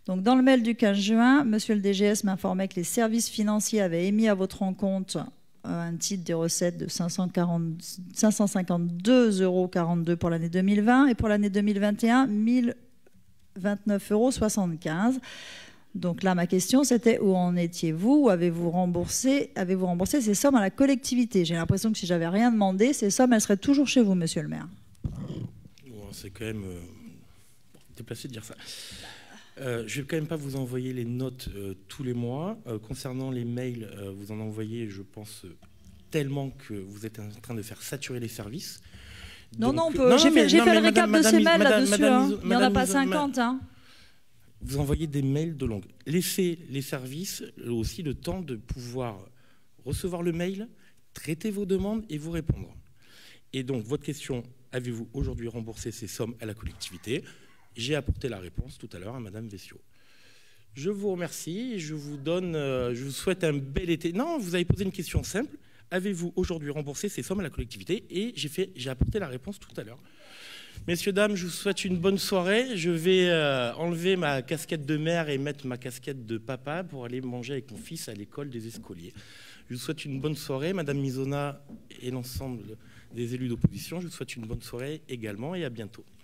Donc, dans le mail du quinze juin, monsieur le D G S m'informait que les services financiers avaient émis à votre rencontre un titre des recettes de cinq cent cinquante-deux euros quarante-deux pour l'année deux mille vingt et pour l'année deux mille vingt et un, mille vingt-neuf euros soixante-quinze. Donc là, ma question, c'était où en étiez-vous? Avez-vous remboursé, avez-vous remboursé ces sommes à la collectivité? J'ai l'impression que si j'avais rien demandé, ces sommes, elles seraient toujours chez vous, monsieur le maire. Bon, c'est quand même euh, déplacé de dire ça. Euh, je ne vais quand même pas vous envoyer les notes euh, tous les mois. Euh, concernant les mails, euh, vous en envoyez, je pense, euh, tellement que vous êtes en train de faire saturer les services. Non, Donc, non, on peut. J'ai fait, non, fait le mais récap madame, de ces madame, mails madame, là-dessus. madame, Hein. Miso- Il n'y en a madame pas Miso- cinquante. Hein. Vous envoyez des mails de longue. Laissez les services aussi le temps de pouvoir recevoir le mail, traiter vos demandes et vous répondre. Et donc, votre question, avez-vous aujourd'hui remboursé ces sommes à la collectivité? J'ai apporté la réponse tout à l'heure à madame Vessiot. Je vous remercie et je vous donne, euh, je vous souhaite un bel été. Non, vous avez posé une question simple. Avez-vous aujourd'hui remboursé ces sommes à la collectivité? Et j'ai fait, j'ai apporté la réponse tout à l'heure. Messieurs, dames, je vous souhaite une bonne soirée. Je vais euh, enlever ma casquette de mère et mettre ma casquette de papa pour aller manger avec mon fils à l'école des Escoliers. Je vous souhaite une bonne soirée, madame Misona et l'ensemble des élus d'opposition. Je vous souhaite une bonne soirée également et à bientôt.